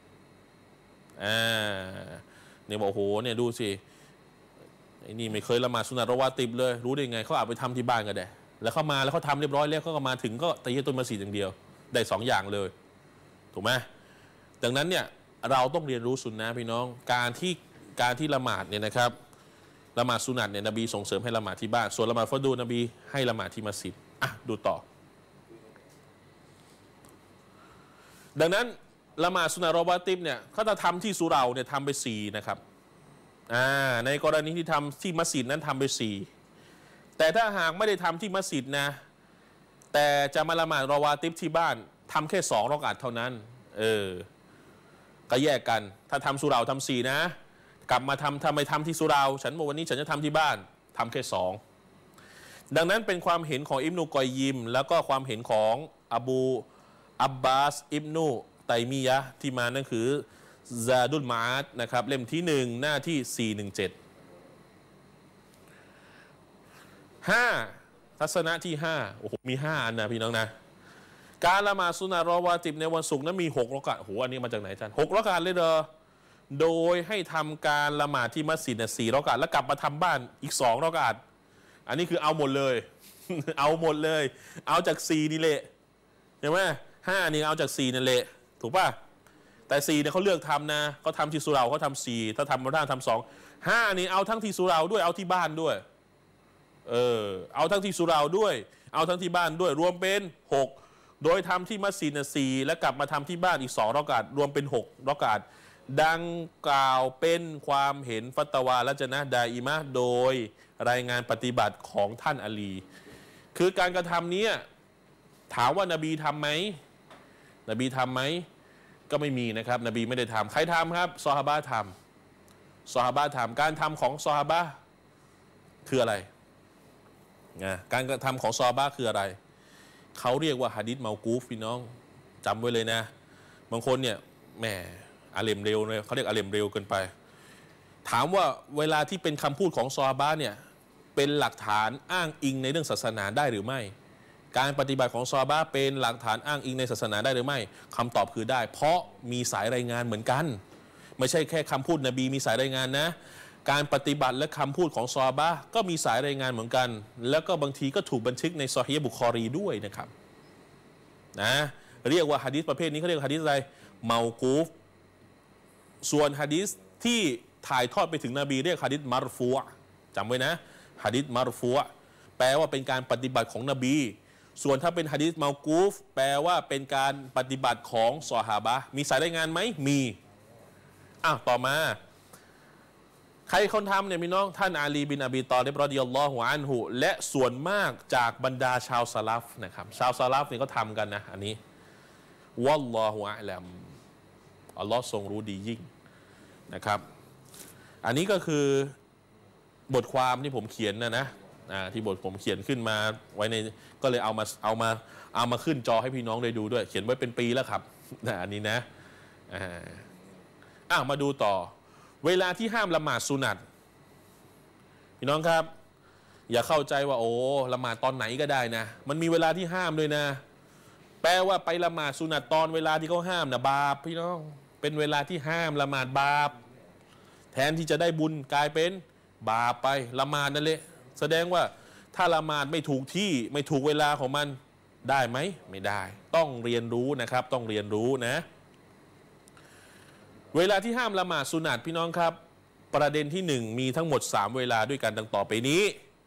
เนี่ยบอกโอ้โหเนี่ยดูสิไอ้นี่ไม่เคยละหมาดสุนัตรอวาติบเลยรู้ได้ไงเขาอาจไปทำที่บ้านก็ได้แล้วเขามาแล้วเขาทำเรียบร้อยแล้วเขาก็มาถึงก็ตะฮียะตุลมัสยิดอย่างเดียวได้2 อย่างเลยถูกไหมดังนั้นเนี่ยเราต้องเรียนรู้สุนนะพี่น้องการที่ละหมาดเนี่ยนะครับละหมาดสุนัตเนี่ยนบีส่งเสริมให้ละหมาดที่บ้านส่วนละหมาดฟัรดูนบีให้ละหมาดที่มัสยิดดูต่อดังนั้นละหมาดสุนัตรอวาติบเนี่ยเขาจะทำที่สุเราเนี่ยทำไป4นะครับในกรณีที่ทำที่มัสยิดนั้นทำไป4แต่ถ้าหากไม่ได้ทำที่มัสยิดนะแต่จะมาละหมาดรอวาติบที่บ้านทำแค่2 รอกอัตเท่านั้นก็แยกกันถ้าทำสุเราทำ4นะกลับมาทำไมทำที่สุเราฉันบอกวันนี้ฉันจะทำที่บ้านทำแค่2ดังนั้นเป็นความเห็นของอิบนุกอยยิมแล้วก็ความเห็นของอบูอับบาสอิบนุไตมียะห์ที่มานั่นคือซาดุลมาดนะครับเล่มที่1หน้าที่417 5ทัศนะที่5โอ้โหมี5อันนะพี่น้องนะการละหมาดสุนัตรอวาติบในวันศุกร์นั้นมี6 รอกะอะห์โหอันนี้มาจากไหนท่าน6 รอกะอะห์เลยเด้อโดยให้ทำการละหมาดที่มัสยิดเนี่ย4 รอกะอะห์แล้วกลับมาทำบ้านอีก2 รอกะอะห์อันนี้คือเอาหมดเลย เอาหมดเลยเอาจาก4นี่แหละเห็นไหม5นี่เอาจาก4นั่นแหละถูกป่ะแต่4เนี่ยเขาเลือกทำนะเขาทำที่สุเราเขาทำ4ถ้าทำมาด้านทำ2 5นี่เอาทั้งที่สุเราด้วยเอาที่บ้านด้วยเอาทั้งที่สุเราด้วยเอาทั้งที่บ้านด้วยรวมเป็น6โดยทำที่มัสยิด4แล้วกลับมาทำที่บ้านอีก2 รอกะอะห์รวมเป็น6 รอกะอะห์ดังกล่าวเป็นความเห็นฟัตวาละจนะดาอิมะห์โดยรายงานปฏิบัติของท่านอาลีคือการกระทำนี้ถามว่านบีทำไหมนบีทำไหมก็ไม่มีนะครับนบีไม่ได้ทำใครทำครับซอฮาบะห์ทำซอฮาบะห์ทำการทำของซอฮาบะห์คืออะไรการกระทำของซอฮาบะห์คืออะไรเขาเรียกว่าหะดีษเมากูฟพี่น้องจำไว้เลยนะบางคนเนี่ยแหมอาเลมเร็วเลยเขาเรียกอาเลมเร็วเกินไปถามว่าเวลาที่เป็นคำพูดของซอฮาบะห์เนี่ยเป็นหลักฐานอ้างอิงในเรื่องศาสนาได้หรือไม่การปฏิบัติของซอฮาบะห์เป็นหลักฐานอ้างอิงในศาสนาได้หรือไม่คำตอบคือได้เพราะมีสายรายงานเหมือนกันไม่ใช่แค่คำพูดนบีมีสายรายงานนะการปฏิบัติและคำพูดของซอฮาบะห์ก็มีสายรายงานเหมือนกันแล้วก็บางทีก็ถูกบันทึกในซอฮีฮ์บุคอรีด้วยนะครับนะเรียกว่าหะดีษประเภทนี้เขาเรียกหะดีษอะไรเมากูฟส่วนหะดีษที่ถ่ายทอดไปถึงนบีเรียกหะดีษมัรฟูอะจำไว้นะหะดีษมัรฟูอะแปลว่าเป็นการปฏิบัติของนบีส่วนถ้าเป็นหะดีษเมากูฟแปลว่าเป็นการปฏิบัติของซอฮาบะห์มีสายรายงานไหมมีต่อมาใครคนทำเนี่ยพี่น้องท่านอาลีบินอบีตอลิบรอฎิยัลลอฮุอันฮุและส่วนมากจากบรรดาชาวซะลัฟนะครับชาวซะลัฟเนี่ยเขาทำกันนะอันนี้วัลลอฮุอะลัมอัลลอฮ์ทรงรู้ดียิ่งนะครับอันนี้ก็คือบทความที่ผมเขียนนะที่บทผมเขียนขึ้นมาไว้ในก็เลยเอามาขึ้นจอให้พี่น้องได้ดูด้วยเขียนไว้เป็นปีแล้วครับอันนี้นะมาดูต่อเวลาที่ห้ามละหมาดสุนัตพี่น้องครับอย่าเข้าใจว่าโอ้ละหมาดตอนไหนก็ได้นะมันมีเวลาที่ห้ามด้วยนะแปลว่าไปละหมาดสุนัตตอนเวลาที่เขาห้ามนะบาปพี่น้องเป็นเวลาที่ห้ามละหมาดบาปแทนที่จะได้บุญกลายเป็นบาปไปละหมาดนั่นแหละแสดงว่าถ้าละหมาดไม่ถูกที่ไม่ถูกเวลาของมันได้ไหมไม่ได้ต้องเรียนรู้นะครับต้องเรียนรู้นะเวลาที่ห้ามละหมาดสุนัตพี่น้องครับประเด็นที่1มีทั้งหมด3เวลาด้วยกันดังต่อไปนี้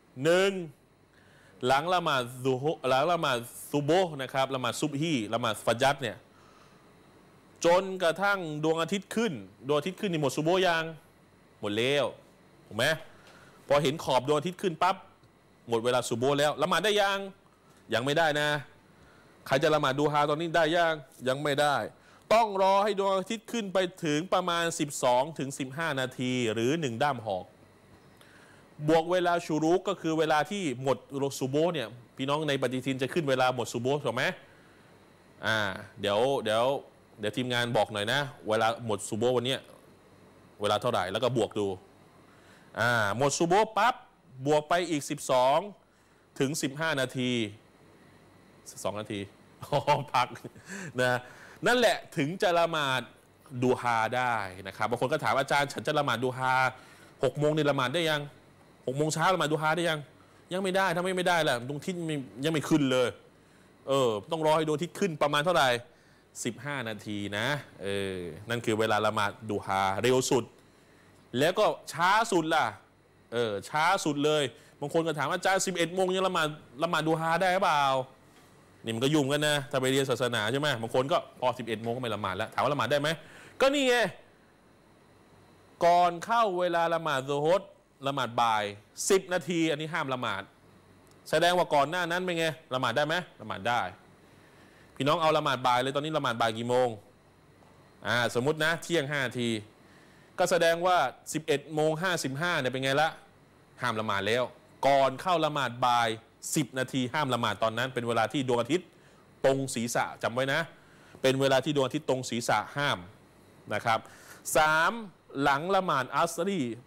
1หลังละหมาดซุโบห์นะครับละหมาดซุบฮีละหมาดฟัจญ์เนี่ยจนกระทั่งดวงอาทิตย์ขึ้นนี่หมดซุโบห์ยังหมดแล้วถูกไหมพอเห็นขอบดวงอาทิตย์ขึ้นปั๊บหมดเวลาซุโบห์แล้วละหมาดได้ยังไม่ได้นะใครจะละหมาดดูฮาตอนนี้ได้ยังไม่ได้ต้องรอให้ดวงอาทิตย์ขึ้นไปถึงประมาณ12 ถึง 15 นาทีหรือ1ด้ามหอกบวกเวลาชูรุกก็คือเวลาที่หมดซุโบห์เนี่ยพี่น้องในปฏิทินจะขึ้นเวลาหมดซุโบห์ถูกไหมเดี๋ยวทีมงานบอกหน่อยนะเวลาหมดซุโบห์วันนี้เวลาเท่าไหร่แล้วก็บวกดูหมดซุโบห์ปั๊บบวกไปอีก12 ถึง 15 นาที2 นาทีพักนะนั่นแหละถึงจะละหมาดดูฮาได้นะครับบางคนก็ถามอาจารย์ฉันจะละหมาดดูฮา6 โมงนี่ละหมาดได้ยัง6 โมงเช้าละหมาดดูฮาได้ยังไม่ได้ถ้าไม่ได้ล่ะดวงอาทิตย์ยังไม่ขึ้นเลยต้องรอให้ดวงอาทิตย์ขึ้นประมาณเท่าไหร่15 นาทีนะนั่นคือเวลาละหมาดดูฮาเร็วสุดแล้วก็ช้าสุดล่ะช้าสุดเลยบางคนก็ถามอาจารย์11 โมงยังละหมาดดูฮาได้หรือเปล่านี่มันก็ยุ่งกันนะถ้าไปเรียนศาสนาใช่ไหมบางคนก็พอ11 โมงก็ไม่ละหมาดแล้วถามว่าละหมาดได้ไหมก็นี่ไงก่อนเข้าเวลาละหมาดซุฮรละหมาดบ่าย10 นาทีอันนี้ห้ามละหมาดแสดงว่าก่อนหน้านั้นเป็นไงละหมาดได้ไหมละหมาดได้พี่น้องเอาละหมาดบ่ายเลยตอนนี้ละหมาดบ่ายกี่โมงสมมุตินะเที่ยง5 นาทีก็แสดงว่า11 โมง 55เนี่ยเป็นไงละห้ามละหมาดแล้วก่อนเข้าละหมาดบ่าย10 นาทีห้ามละหมาดตอนนั้นเป็นเวลาที่ดวงอาทิตย์ตรงศีรษะจำไว้นะเป็นเวลาที่ดวงอาทิตย์ตรงศีรษะห้ามนะครับ3หลังละหมาดอัสรี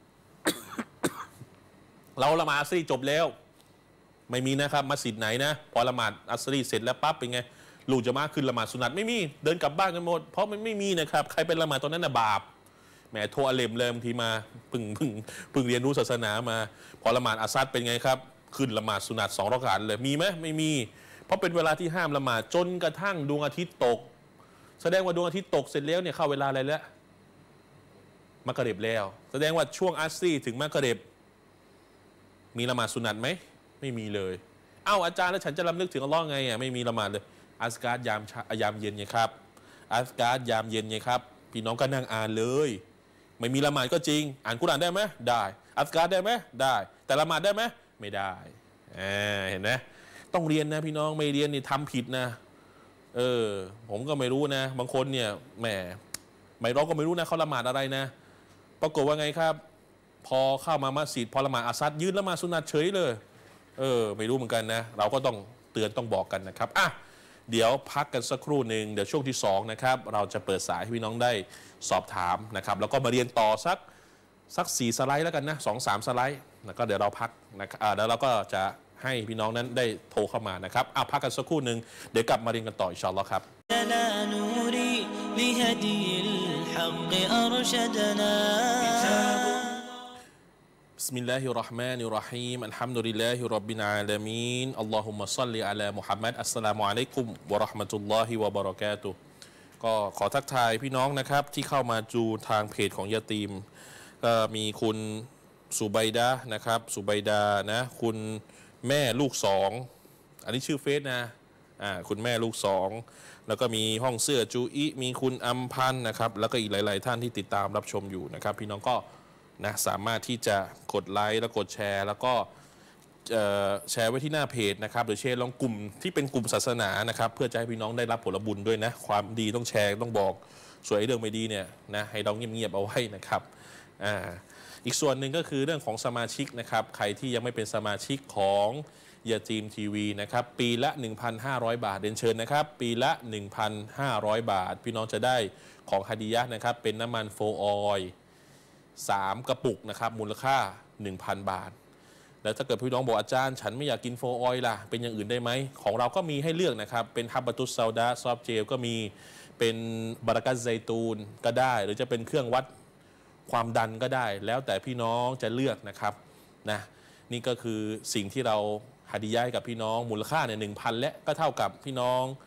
เราละหมาดอัสรีจบแล้วไม่มีนะครับมัสยิดไหนนะพอละหมาดอัสรีเสร็จแล้วปั๊บเป็นไงลูกจะมาขึ้นละหมาดสุนัตไม่มีเดินกลับบ้านกันหมดเพราะมันไม่มีนะครับใครเป็นละหมาดตอนนั้นน่ะบาปแหมโทรเลมเลยบางทีมาเพิ่งเรียนรู้ศาสนามาพอละหมาดอัสซัดเป็นไงครับขึ้นละหมาดสุนัต2 รอกาตเลยมีไหมไม่มีเพราะเป็นเวลาที่ห้ามละหมาดจนกระทั่งดวงอาทิตย์ตกแสดงว่าดวงอาทิตย์ตกเสร็จแล้วเนี่ยเข้าเวลาอะไรแล้วมักริบแล้วแสดงว่าช่วงอัสรีถึงมักริบมีละหมาดสุนัตไหมไม่มีเลยอาจารย์แล้วฉันจะรำลึกถึงอัลลอฮ์ไงไม่มีละหมาดเลยอัสการ์ดยามเย็นไงครับอัสการ์ดยามเย็นไงครับพี่น้องก็นั่งอ่านเลยไม่มีละหมาดก็จริงอ่านกุรอานได้ไหมได้อัสการ์ดได้ไหมได้แต่ละหมาดได้ไหมไม่ได้เห็นไหมต้องเรียนนะพี่น้องไม่เรียนนี่ทำผิดนะผมก็ไม่รู้นะบางคนเนี่ยแหมไม่เราก็ไม่รู้นะเขาละหมาดอะไรนะปรากฏว่าไงครับพอเข้ามามัสยิดพอละหมาดอัสซัดยืนละหมาดสุนัตเฉยเลยไม่รู้เหมือนกันนะเราก็ต้องเตือนต้องบอกกันนะครับเดี๋ยวพักกันสักครู่หนึ่งเดี๋ยวช่วงที่2นะครับเราจะเปิดสายให้พี่น้องได้สอบถามนะครับแล้วก็มาเรียนต่อสัก4 สไลด์แล้วกันนะ2-3 สไลด์แล้วก็เดี๋ยวเราพักนะครับแล้วเราก็จะให้พี่น้องนั้นได้โทรเข้ามานะครับพักกันสักครู่หนึ่งเดี๋ยวกลับมาเรียนกันต่ออินชาอัลลอฮ์ครับبسم الله الرحمن الرحيم الحمد لله رب العالمين اللهم صل على محمد السلام عليكم ورحمة الله وبركاته ก็ขอทักทายพี่น้องนะครับที่เข้ามาดูทางเพจของยาตีมก็มีคุณสุบัยดานะครับสุบัยดานะคุณแม่ลูก2อันนี้ชื่อเฟซนะคุณแม่ลูก2แล้วก็มีห้องเสื้อจูอิมีคุณอัมพันธ์นะครับแล้วก็อีกหลายๆท่านที่ติดตามรับชมอยู่นะครับพี่น้องก็นะสามารถที่จะกดไลค์แล้วกดแชร์แล้วก็แชร์ไว้ที่หน้าเพจนะครับหรือแชร์ลงกลุ่มที่เป็นกลุ่มศาสนานะครับเพื่อจะให้พี่น้องได้รับผลบุญด้วยนะความดีต้องแชร์ต้องบอกส่วนเรื่องไม่ดีเนี่ยนะให้เราเงียบๆเอาไว้นะครับอีกส่วนหนึ่งก็คือเรื่องของสมาชิกนะครับใครที่ยังไม่เป็นสมาชิกของยาตีมทีวีนะครับปีละ 1,500 บาทเรียนเชิญนะครับปีละ 1,500 บาทพี่น้องจะได้ของฮาดิยะห์นะครับเป็นน้ำมันโฟออยล์3 กระปุกนะครับมูลค่า 1,000 บาทแล้วถ้าเกิดพี่น้องบอกอาจารย์ฉันไม่อยากกินโฟออยล์ล่ะเป็นอย่างอื่นได้ไหมของเราก็มีให้เลือกนะครับเป็นฮับบะตุสซาดาซอฟเจลก็มีเป็นบารากัตไซตูนก็ได้หรือจะเป็นเครื่องวัดความดันก็ได้แล้วแต่พี่น้องจะเลือกนะครับนะนี่ก็คือสิ่งที่เราฮาดิยะห์ให้กับพี่น้องมูลค่าเนี่ย 1,000 และก็เท่ากับพี่น้อง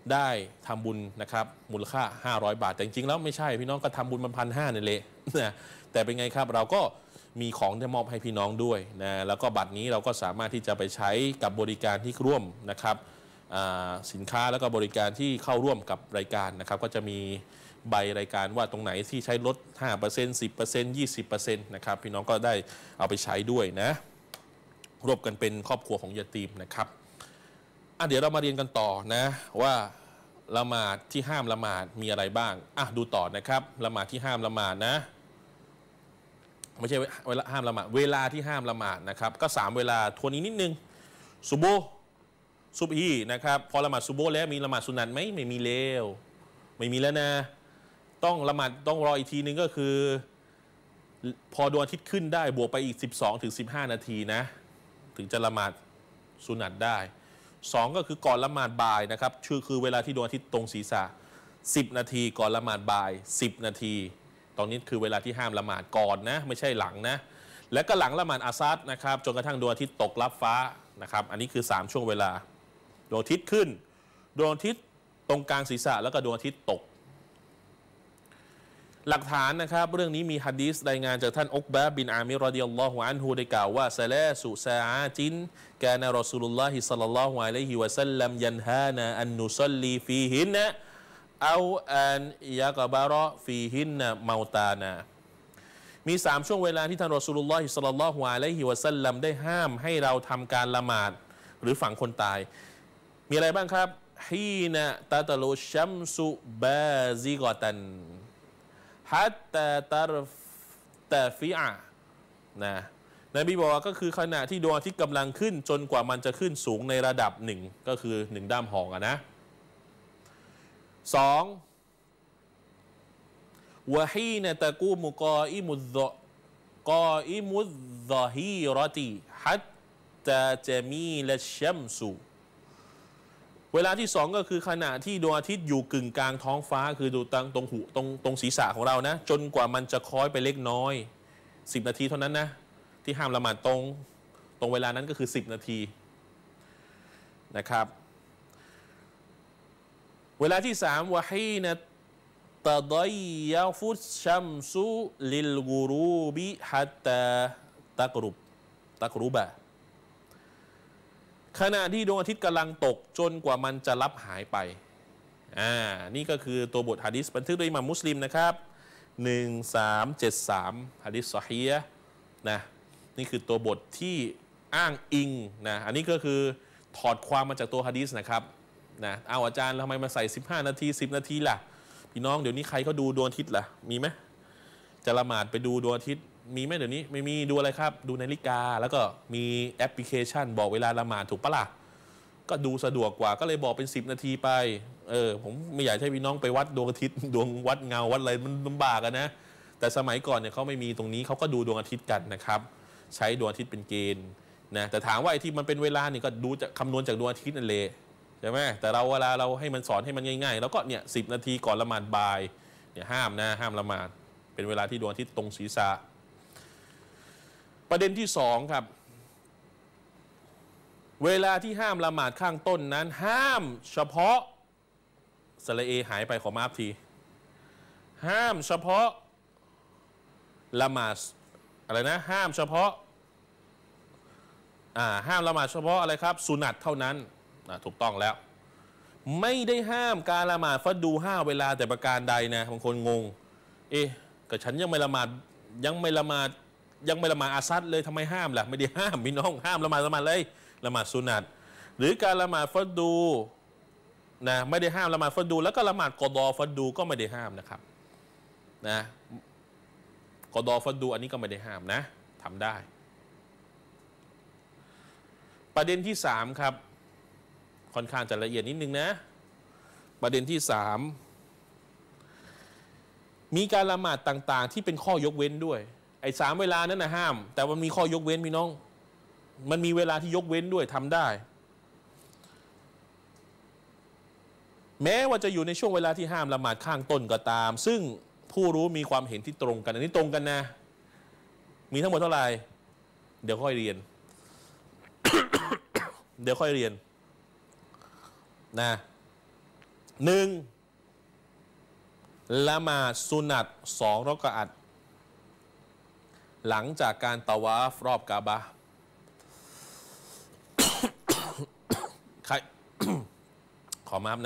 ได้ทำบุญนะครับมูลค่า500 บาทแต่จริงๆแล้วไม่ใช่พี่น้องก็ทำบุญมัน1,500นี่แหละนะแต่เป็นไงครับเราก็มีของที่มอบให้พี่น้องด้วยนะแล้วก็บัตรนี้เราก็สามารถที่จะไปใช้กับบริการที่ร่วมนะครับสินค้าแล้วก็บริการที่เข้าร่วมกับรายการนะครับก็จะมีใบรายการว่าตรงไหนที่ใช้ลด 5% 10% 20% นะครับพี่น้องก็ได้เอาไปใช้ด้วยนะรวมกันเป็นครอบครัวของยาตีมนะครับเดี๋ยวเรามาเรียนกันต่อนะว่าละหมาดที่ห้ามละหมาดมีอะไรบ้างดูต่อนะครับละหมาดที่ห้ามละหมาดนะไม่ใช่เวลาห้ามละหมาดเวลาที่ห้ามละหมาดนะครับก็3เวลาทวนอีกนิดนึงซุโบซุบฮีนะครับพอละหมาดซุโบแล้วมีละหมาดสุนัตไหมไม่มีแล้วไม่มีแล้วนะต้องละหมาดต้องรออีกทีนึงก็คือพอดวงอาทิตย์ขึ้นได้บวกไปอีก 12-15 นาทีนะถึงจะละหมาดสุนัตได้2ก็คือก่อนละหมาดบ่ายนะครับคือเวลาที่ดวงอาทิตย์ตรงศีรษะ10 นาทีก่อนละหมาดบ่าย10 นาทีตอนนี้คือเวลาที่ห้ามละหมาดก่อนนะไม่ใช่หลังนะและก็หลังละหมาดอาซัดนะครับจนกระทั่งดวงอาทิตย์ตกลับฟ้านะครับอันนี้คือ3ช่วงเวลาดวงอาทิตย์ขึ้นดวงอาทิตย์ตรงกลางศีรษะแล้วก็ดวงอาทิตย์ตกหลักฐานนะครับเรื่องนี้มีหะดีษรายงานจากท่านอุกบะห์บินอามิรรอฎิยัลลอฮุอันฮุได้กล่าวว่าซะลาสุซาอาตินกานะรอซูลุลลอฮิศ็อลลัลลอฮุอะลัยฮิวะซัลลัมยันฮานะอันนุศ็อลลีฟีฮินนะเอาอันยะกะบะรอฟีฮินนะเมาตานามี3ช่วงเวลาที่ท่านรอซูลุลลอฮิศ็อลลัลลอฮุอะลัยฮิวะซัลลัมได้ห้ามให้เราทำการละหมาดหรือฝังคนตายมีอะไรบ้างครับฮีนะตะตะลุชัมซุบาซิกะตันฮัตตาตารตาฟิอะนะนบีบอกว่าก็คือขณะที่ดวงอาทิตย์กำลังขึ้นจนกว่ามันจะขึ้นสูงในระดับ1ก็คือ1ด้ามหอกนะ2วะฮีนะตะกูมุกออิมุซอฮีรอติฮัตตาจามีละชัมซุเวลาที่2ก็คือขณะที่ดวงอาทิตย์อยู่กึ่งกลางท้องฟ้าคือดูตรงหูตรงศีรษะของเรานะจนกว่ามันจะคล้อยไปเล็กน้อย10 นาทีเท่านั้นนะที่ห้ามละหมาดตรงเวลานั้นก็คือ10 นาทีนะครับเวลาที่3วะฮีนะตะดัยยะฟุชชัมซุลิลกุรูบิฮัตตาตักรุบะขณะที่ดวงอาทิตย์กำลังตกจนกว่ามันจะลับหายไปนี่ก็คือตัวบทหะดีษบันทึกโดยอิหม่ามมุสลิมนะครับ1373หะดีษซอฮีฮ์นะนี่คือตัวบทที่อ้างอิงนะอันนี้ก็คือถอดความมาจากตัวหะดีษนะครับนะเอาอาจารย์ทำไมมาใส่15 นาที10 นาทีล่ะพี่น้องเดี๋ยวนี้ใครเขาดูดวงอาทิตย์ล่ะมีไหมจะละหมาดไปดูดวงอาทิตย์มีไหมเดี๋ยวนี้ไม่มีดูอะไรครับดูนาฬิกาแล้วก็มีแอปพลิเคชันบอกเวลาละหมาดถูกปะล่ะก็ดูสะดวกกว่าก็เลยบอกเป็น10 นาทีไปผมไม่อยากให้พี่น้องไปวัดดวงอาทิตย์ดวงวัดเงาวัดอะไรมันลำบากนะแต่สมัยก่อนเนี่ยเขาไม่มีตรงนี้เขาก็ดูดวงอาทิตย์กันนะครับใช้ดวงอาทิตย์เป็นเกณฑ์นะแต่ถามว่าไอ้ที่มันเป็นเวลานี่ก็ดูจากคำนวณจากดวงอาทิตย์นั่นแหละใช่ไหมแต่เราเวลาเราให้มันสอนให้มันง่ายๆแล้วก็เนี่ย10 นาทีก่อนละหมาดบ่ายเนี่ยห้ามละหมาดเป็นเวลาที่ดวงอาทิตย์ตรงศีรษะประเด็นที่2ครับเวลาที่ห้ามละหมาดข้างต้นนั้นห้ามเฉพาะสระเอหายไปขอมาฟทีห้ามเฉพาะละหมาดอะไรนะห้ามเฉพาะห้ามละหมาดเฉพาะอะไรครับสุนัตเท่านั้นถูกต้องแล้วไม่ได้ห้ามการละหมาดฟัดดู5 เวลาแต่ประการใดนะบางคนงงก็ฉันยังไม่ละหมาดอาซัดเลยทำไมห้ามล่ะไม่ได้ห้ามพี่น้องห้ามละหมาดเลยละหมาดสุนัตหรือการละหมาดฟัดดูนะไม่ได้ห้ามละหมาดฟัดดูแล้วก็ละหมาดกอฎอฟัดดูก็ไม่ได้ห้ามนะครับนะกอฎอฟัดดูอันนี้ก็ไม่ได้ห้ามนะทำได้ประเด็นที่3ครับค่อนข้างจะละเอียดนิดนึงนะประเด็นที่3มีการละหมาดต่างๆที่เป็นข้อยกเว้นด้วยไอ้3 เวลานั้นนะห้ามแต่มันมีข้อยกเว้นพี่น้องมันมีเวลาที่ยกเว้นด้วยทำได้แม้ว่าจะอยู่ในช่วงเวลาที่ห้ามละหมาดข้างต้นก็ตามซึ่งผู้รู้มีความเห็นที่ตรงกันอันนี้ตรงกันนะมีทั้งหมดเท่าไหร่เดี๋ยวค่อยเรียน เดี๋ยวค่อยเรียนนะ 1. ละหมาดสุนัต2 รอกะอัตหลังจากการตะวาฟรอบกาบะห์ใคร ขอมาฟนะ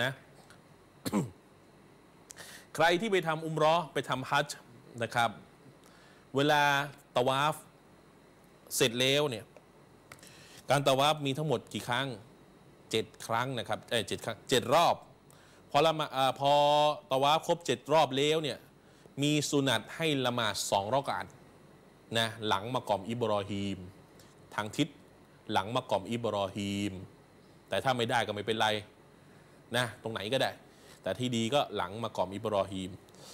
ใครที่ไปทำอุมเราะห์ไปทำฮัจญ์นะครับเวลาตะวาฟเสร็จแล้วเนี่ยการตะวาฟมีทั้งหมดกี่ครั้ง7 ครั้งนะครับ7 ครั้ง7 รอบพอตะวาฟครบ7 รอบแล้วเนี่ยมีสุนัตให้ละหมาด2 รอกะอัตนะหลังมะกอมอิบรอฮีมทางทิศหลังมะกอมอิบรอฮีมแต่ถ้าไม่ได้ก็ไม่เป็นไรนะตรงไหนก็ได้แต่ที่ดีก็หลังมากอมอิบรอฮีม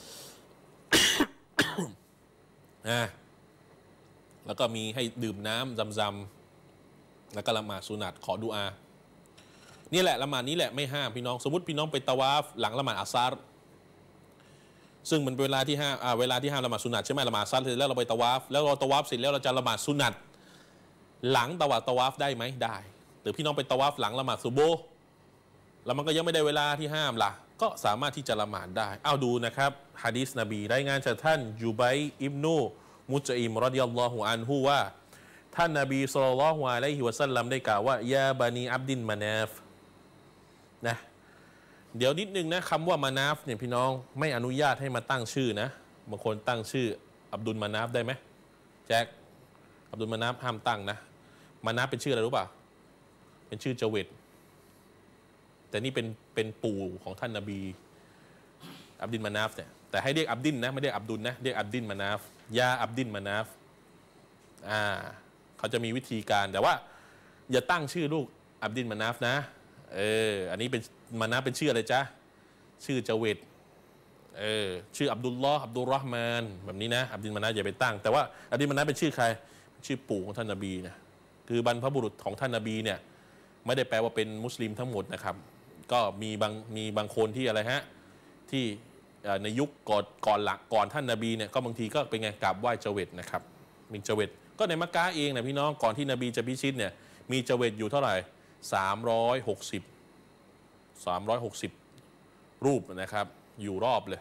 แล้วก็มีให้ดื่มน้ำซำๆแล้วก็ละหมาดสุนัตขอดุอานี่แหละละหมาดนี้แหละไม่ห้ามพี่น้องสมมติพี่น้องไปตะวาฟหลังละหมาดอัสซาร์ซึ่งมันเป็นเวลาที่ห้ามละหมาดสุนัตใช่ไหมละหมาดอัสซาร์เสร็จแล้วเราไปตะวาฟแล้วเราตะวาฟเสร็จแล้วเราจะละหมาดสุนัตหลังตะวาฟได้ไหมได้หรือพี่น้องไปตะวาฟหลังละหมาดซุโบห์แล้วมันก็ยังไม่ได้เวลาที่ห้ามล่ะก็สามารถที่จะละหมาดได้เอาดูนะครับหะดีษนบีรายงานจากท่านยูบัยอิบนูมุจอิมรอฎิยัลลอฮุอันฮุว่าท่านนบีศ็อลลัลลอฮุอะลัยฮิวะซัลลัมได้กล่าวว่ายาบานีอับดินมานาฟนะเดี๋ยวนิดนึงนะคำว่ามานาฟเนี่ยพี่น้องไม่อนุญาตให้มาตั้งชื่อนะบางคนตั้งชื่ออับดุลมานาฟได้ไหมแจ็คอับดุลมานาฟห้ามตั้งนะมานาฟเป็นชื่ออะไรรู้ป่ะเป็นชื่อเจเวตแต่นี่เป็นปู่ของท่านนบีอับดินมานาฟเนี่ยแต่ให้เรียกอับดินนะไม่เรียกอับดุลนะเรียกอับดินมานาฟยาอับดินมานาฟเขาจะมีวิธีการแต่ว่าอย่าตั้งชื่อลูกอับดินมานาฟนะอันนี้เป็นมานาฟเป็นชื่ออะไรจ๊ะชื่อเจเวตชื่ออับดุลลอฮ์อับดุลรอห์มานแบบนี้นะอับดินมานาฟอย่าไปตั้งแต่ว่าอับดินมานาฟเป็นชื่อใครชื่อปู่ของท่านนบีนะคือบรรพบุรุษของท่านนบีเนี่ยไม่ได้แปลว่าเป็นมุสลิมทั้งหมดนะครับก็มีบางคนที่อะไรฮะที่ในยุคก่อนท่านนบีเนี่ยก็บางทีก็เป็นไงกราบไหว้เจเวตนะครับมีเจเวตก็ในมักกะเองนะพี่น้องก่อนที่นบีจะพิชิตเนี่ยมีเจเวตอยู่เท่าไหร่360รูปนะครับอยู่รอบเลย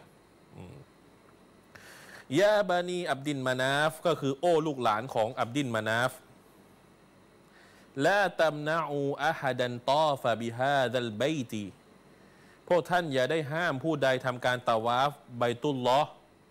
ยาบานีอับดินมานาฟก็คือโอ้ลูกหลานของอับดินมานาฟละตัมนะอูอะฮัดันตอฟะบิฮาดัลบัยติพวกท่านอย่าได้ห้ามผู้ใดทำการตะวาฟบัยตุลลอฮ์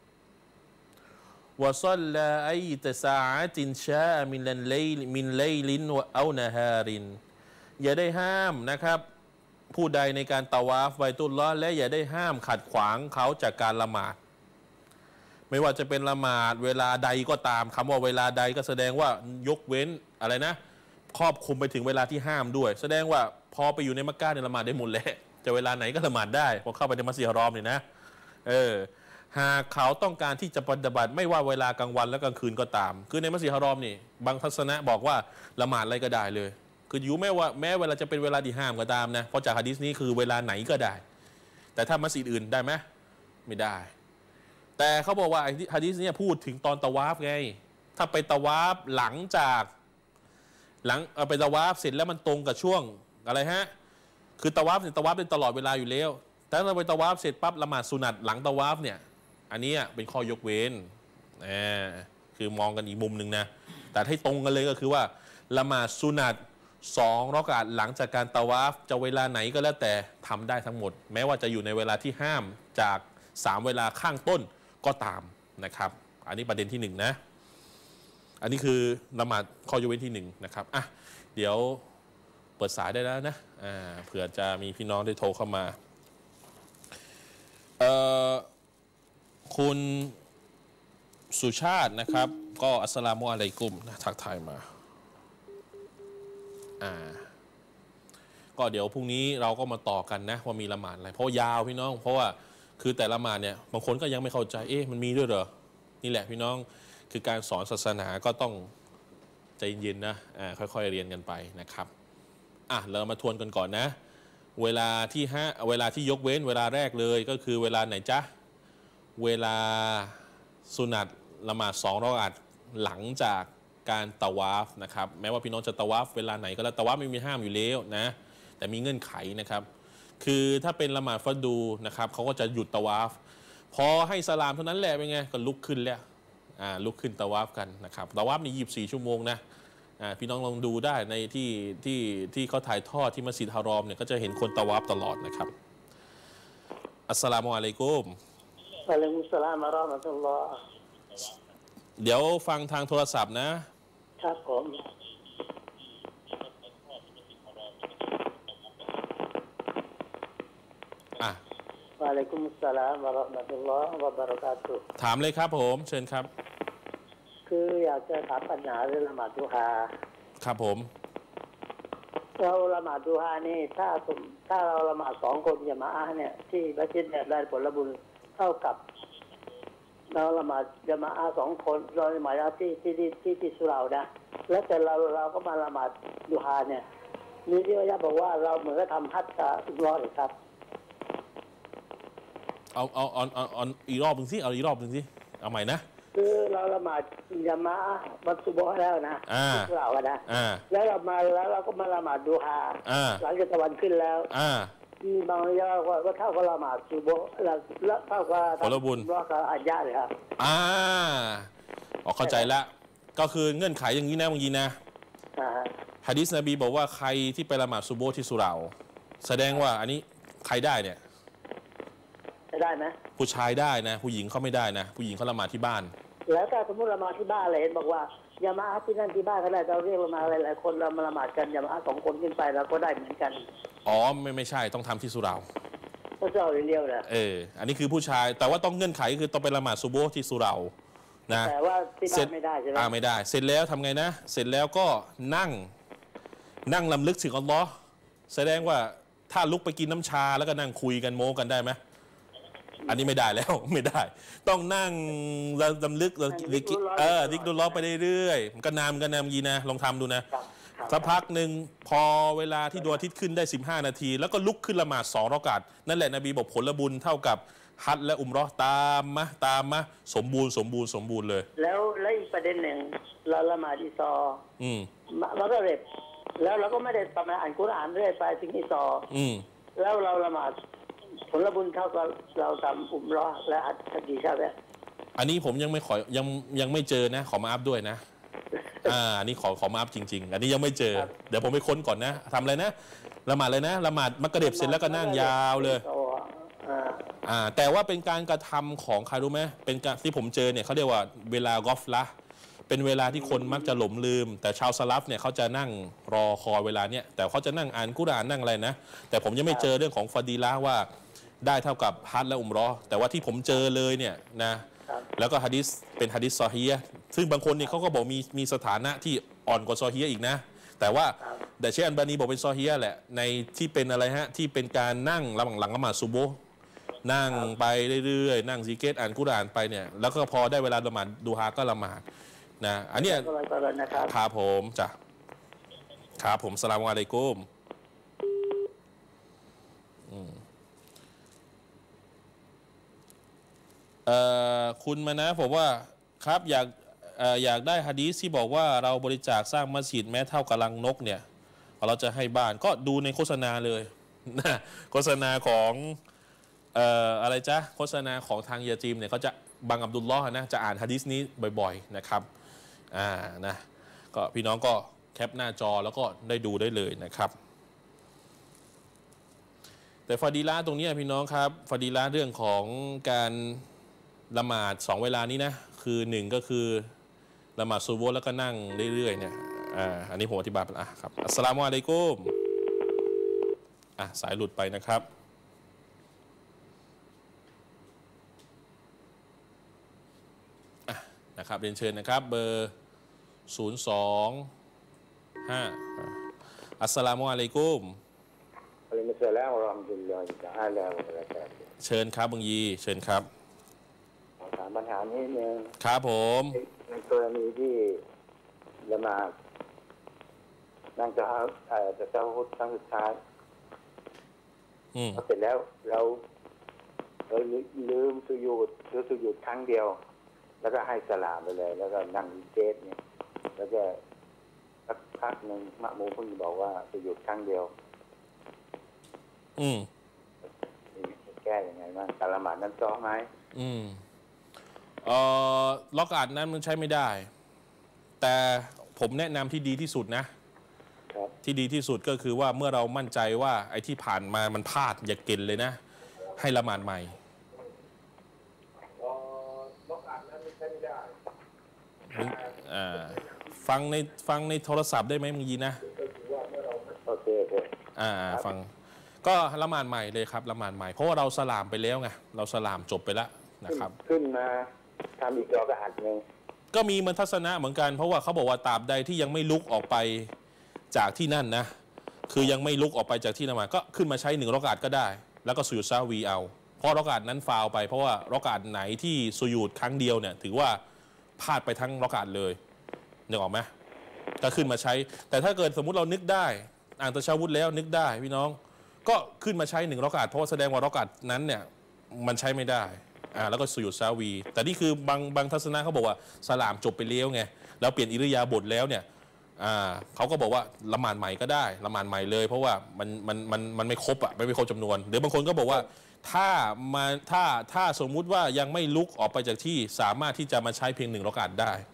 วะซัลลาอัยตะซาอะตินชามินไลลินวะเอานะฮารินอย่าได้ห้ามนะครับผู้ใดในการตะวาฟบัยตุลลอฮ์และอย่าได้ห้ามขัดขวางเขาจากการละหมาดไม่ว่าจะเป็นละหมาดเวลาใดก็ตามคำว่าเวลาใดก็แสดงว่ายกเว้นอะไรนะครอบคลุมไปถึงเวลาที่ห้ามด้วยแสดงว่าพอไปอยู่ในมักกะเนี่ยละหมาดได้หมดแล้วจะเวลาไหนก็ละหมาดได้พอเข้าไปในมัสยิดฮารอมเนี่ยนะหากเขาต้องการที่จะปฏิบัติไม่ว่าเวลากลางวันและกลางคืนก็ตามคือในมัสยิดฮารอมนี่บางทัศนะบอกว่าละหมาดอะไรก็ได้เลยคืออยู่แม้เวลาจะเป็นเวลาที่ห้ามก็ตามนะเพราะจากหะดีษนี้คือเวลาไหนก็ได้แต่ถ้ามัสยิดอื่นได้ไหมไม่ได้แต่เขาบอกว่าหะดีษนี้พูดถึงตอนตะวาฟไงถ้าไปตะวาฟหลังไปตะวาฟเสร็จแล้วมันตรงกับช่วงอะไรฮะคือตะวาฟเนี่ยตะวาฟได้ตลอดเวลาอยู่แล้วแต่ถ้าไปตะวาฟเสร็จปั๊บละหมาดสุนัตหลังตะวาฟเนี่ยอันนี้เป็นข้อยกเว้นคือมองกันอีกมุมหนึ่งนะแต่ให้ตรงกันเลยก็คือว่าละหมาดสุนัต2 รอกะอัตหลังจากการตะวาฟจะเวลาไหนก็แล้วแต่ทำได้ทั้งหมดแม้ว่าจะอยู่ในเวลาที่ห้ามจาก3 เวลาข้างต้นก็ตามนะครับอันนี้ประเด็นที่1นะอันนี้คือละหมาดข้อยกเว้นที่1นะครับเดี๋ยวเปิดสายได้แล้วนะเผื่อจะมีพี่น้องได้โทรเข้ามาคุณสุชาตินะครับก็อัสสลามุอะลัยกุมนะทักทายมาก็เดี๋ยวพรุ่งนี้เราก็มาต่อกันนะว่ามีละหมาดอะไรเพราะยาวพี่น้องเพราะว่าคือแต่ละหมาดเนี่ยบางคนก็ยังไม่เข้าใจมันมีด้วยเหรอนี่แหละพี่น้องคือการสอนศาสนาก็ต้องใจเย็นนะค่อยๆเรียนกันไปนะครับเรามาทวนกันก่อนนะเวลาที่ยกเว้นเวลาแรกเลยก็คือเวลาไหนจ๊ะเวลาสุนัตละหมาด2 รอกะอัตหลังจากการตะวาฟนะครับแม้ว่าพี่น้องจะตะวาฟเวลาไหนก็แล้วตะวาฟไม่มีห้ามอยู่แล้วนะแต่มีเงื่อนไขนะครับคือถ้าเป็นละหมาดฟัดดูนะครับเขาก็จะหยุดตะวาฟพอให้สลามเท่านั้นแหละเป็นไงก็ลุกขึ้นแล้วลุกขึ้นตะวาฟกันนะครับตะวาฟนี่24 ชั่วโมงนะพี่น้องลองดูได้ในที่เขาถ่ายทอดที่มัสยิดฮารอมเนี่ยก็จะเห็นคนตะวาฟตลอดนะครับอัสสลามุอะลัยกุมวะลัยกุมุสสลามวะเราะห์มะตุลลอฮ์เดี๋ยวฟังทางโทรศัพท์นะครับผมวะอะลัยกุมุสสลามวะเราะห์มะตุลลอฮ์วะบะเราะกาตุฮ์ถามเลยครับผมเชิญครับคืออยากจะถามปัญหาเรื่องละหมาดดุฮาครับผมเราละหมาดดุฮานี่ถ้าเราละหมาด2 คนญะมาอะห์เนี่ยที่มัสยิดเนี่ยได้ผลบุญเท่ากับเราละหมาดญะมาอะห์2 คนเราละหมาดที่สุเหร่านะแล้วแต่เราก็มาละหมาดดุฮาเนี่ยมีที่ว่าบอกว่าเราเหมือนกับทำฮัจญ์กับอุมเราะห์เลยครับเอาอีกรอบหนึ่งสิเอาอีกรอบหนึ่งสิเอาใหม่นะคือเราละหมาดญะมาอะห์วันซุบฮ์แล้วนะที่เรานะแล้วเราก็มาละหมาดดุฮาหลังจากตะวันขึ้นแล้วมีบางระยะก็เท่ากับละหมาดซุบฮ์แล้วเท่ากับผลบุญรอกับอัญญะเลยครับเข้าใจละก็คือเงื่อนไขอย่างนี้นะบางทีนะหะดีษนบีบอกว่าใครที่ไปละหมาดซุบฮ์ที่สุเหร่าแสดงว่าอันนี้ใครได้เนี่ยได้ไหมผู้ชายได้นะผู้หญิงเขาไม่ได้นะผู้หญิงเขาละหมาดที่บ้านแล้วถ้าสมมติละหมาดที่บ้านเลยเห็นบอกว่ายะมาอะห์ที่นั่นที่บ้านก็ได้เราเรียกมาหลายๆคนเรามาละหมาดกันยะมาอะห์2 คนขึ้นไปเราก็ได้เหมือนกันไม่ใช่ต้องทำที่สุเหร่าก็เจ้าอย่างเดียวนะอันนี้คือผู้ชายแต่ว่าต้องเงื่อนไขคือต้องไปละหมาดซุบฮ์ที่สุเหร่านะแต่ว่าที่บ้านไม่ได้ใช่ไหมไม่ได้เสร็จแล้วทำไงนะเสร็จแล้วก็นั่งลำลึกถึงอัลลอฮ์แสดงว่าถ้าลุกไปกินน้ำชาแล้วก็นั่งคุยกันโม้กันได้ไหมอันนี้ไม่ได้แล้วไม่ได้ต้องนั่งลำลึกดิกดุลลอฮ์ไปเรื่อยๆมันก็นามยีนะลองทำดูนะสักพักหนึ่งพอเวลาที่ดวงอาทิตย์ขึ้นได้15 นาทีแล้วก็ลุกขึ้นละหมาด2 รอกาตนั่นแหละนบีบอกผลบุญเท่ากับฮัจญ์และอุมเราะห์ตามมาสมบูรณ์เลยแล้วอีกประเด็นหนึ่งเราละหมาดอิชามันก็เร็บแล้วเราก็ไม่ได้ประมาณอ่านกุรอานเรื่อยไปถึงอิชาแล้วเราละหมาดผลบุญเท่ากับเราทำอุมเราะห์และฮัจญ์กี่ชาติอันนี้ผมยังไม่เจอนะขอมาอัพด้วยนะอันนี้ขอมาอัพจริงๆอันนี้ยังไม่เจอเดี๋ยวผมไปค้นก่อนนะทำอะไรนะละหมาดเลยนะละหมาดมักริบเสร็จแล้วก็นั่งยาวเลยแต่ว่าเป็นการกระทำของใครรู้ไหมเป็นการที่ผมเจอเนี่ยเขาเรียกว่าเวลากอฟละเป็นเวลาที่คนมักจะหลงลืมแต่ชาวสลับเนี่ยเขาจะนั่งรอคอยเวลาเนี่ยแต่เขาจะนั่งอ่านกุรอานนั่งอะไรนะแต่ผมยังไม่เจอเรื่องของฟาดีละห์ว่าได้เท่ากับฮัจญ์และอุมเราะห์แต่ว่าที่ผมเจอเลยเนี่ยนะแล้วก็หะดีษเป็นหะดีษซอฮีฮ์ซึ่งบางคนเนี่ยเขาก็บอกมีสถานะที่อ่อนกว่าซอฮีฮ์อีกนะแต่ว่าแต่เชคอัลบานีบอกเป็นซอฮีฮ์แหละในที่เป็นอะไรฮะที่เป็นการนั่งระหว่างหลังละหมาดซุบฮ์นั่งไปเรื่อยๆนั่งซิกเกตอ่านกุรอานไปเนี่ยแล้วก็พอได้เวลาละหมาดดูฮาก็ละหมาดนะอันนี้ครับผมจ้ะครับผมสลามอะลัยกุมคุณมานะผมว่าครับอยากได้หะดีษที่บอกว่าเราบริจาคสร้างมัสยิดแม้เท่ากับรังนกเนี่ยเราจะให้บ้านก็ดูในโฆษณาเลยนะโฆษณาของอะไรจ๊ะโฆษณาของทางยาจีมเนี่ยเขาจะบังอับดุลลอฮ์นะจะอ่านหะดีษนี้บ่อยๆนะครับนะก็พี่น้องก็แคปหน้าจอแล้วก็ได้ดูได้เลยนะครับแต่ฟาดีละห์ตรงนี้พี่น้องครับฟาดีละห์เรื่องของการละหมาด2 เวลานี้นะคือ1ก็คือละหมาดซุบฮ์แล้วก็นั่งเรื่อยๆเนี่ยอันนี้ผมอธิบายไปแล้วครับอัสสลามุอะลัยกุมสายหลุดไปนะครับนะครับเรียนเชิญนะครับเบอร์025อัสสลามุอะลัยกุมอะลัยกุมสสลามวะเราะห์มะตุลลอฮิตะอาลาวะบะเราะกาตุฮ์เชิญครับบังยีเชิญครับถามปัญหานี้นึงครับผมในกรณีที่ละหมาดนั่งจะฮุดครั้งสุดท้ายเสร็จแล้วเราลืมสุญูดครั้งเดียวแล้วก็ให้สลามไปเลยแล้วก็นั่งเจสเนี่ยแล้วก็สักพักหนึ่งมะมูเพิ่งบอกว่าสุญูดครั้งเดียวก้ยังไงบ้างการละหมาดนั้นซ้อมไหมล็อกอาดนั้นมันใช้ไม่ได้แต่ผมแนะนำที่ดีที่สุดนะที่ดีที่สุดก็คือว่าเมื่อเรามั่นใจว่าไอ้ที่ผ่านมามันพลาดอย่าเกินเลยนะให้ละหมาดใหม่ล็อกอาดนั้นไม่ใช้ไม่ได้ฟังในโทรศัพท์ได้ไหมมึงยีนะโอเคฟังก็ละหมาดใหม่เลยครับละหมาดใหม่เพราะว่าเราสลามไปแล้วไงเราสลามจบไปแล้วนะครับขึ้นมาทำอีกรอกะอัดนึงก็มีมันทัศนะเหมือนกันเพราะว่าเขาบอกว่าตราบใดที่ยังไม่ลุกออกไปจากที่นั่นนะคือยังไม่ลุกออกไปจากที่ละหมาดก็ขึ้นมาใช้1รอกะอัดก็ได้แล้วก็สุญูดซาวีเอาเพราะรอกะอัดนั้นฟาวไปเพราะว่ารอกะอัดไหนที่สุญูดครั้งเดียวเนี่ยถือว่าพลาดไปทั้งรอกะอัดเลยนึกออกไหมก็ขึ้นมาใช้แต่ถ้าเกิดสมมุติเรานึกได้อ่านตะชาวุธแล้วนึกได้พี่น้องก็ขึ้นมาใช้1รอกะอัดเพราะแสดงว่ารอกะอัดนั้นเนี่ยมันใช้ไม่ได้แล้วก็สุญูดซาวีแต่นี่คือบางทัศนะเขาบอกว่าสลามจบไปแล้วไงแล้วเปลี่ยนอิริยาบถแล้วเนี่ยเขาก็บอกว่าละหมาดใหม่ก็ได้ละหมาดใหม่เลยเพราะว่ามันไม่ครบไม่ครบจำนวนหรือบางคนก็บอกว่าถ้าสมมุติว่ายังไม่ลุกออกไปจากที่สามารถที่จะมาใช้เพียง1รอกะอัดได้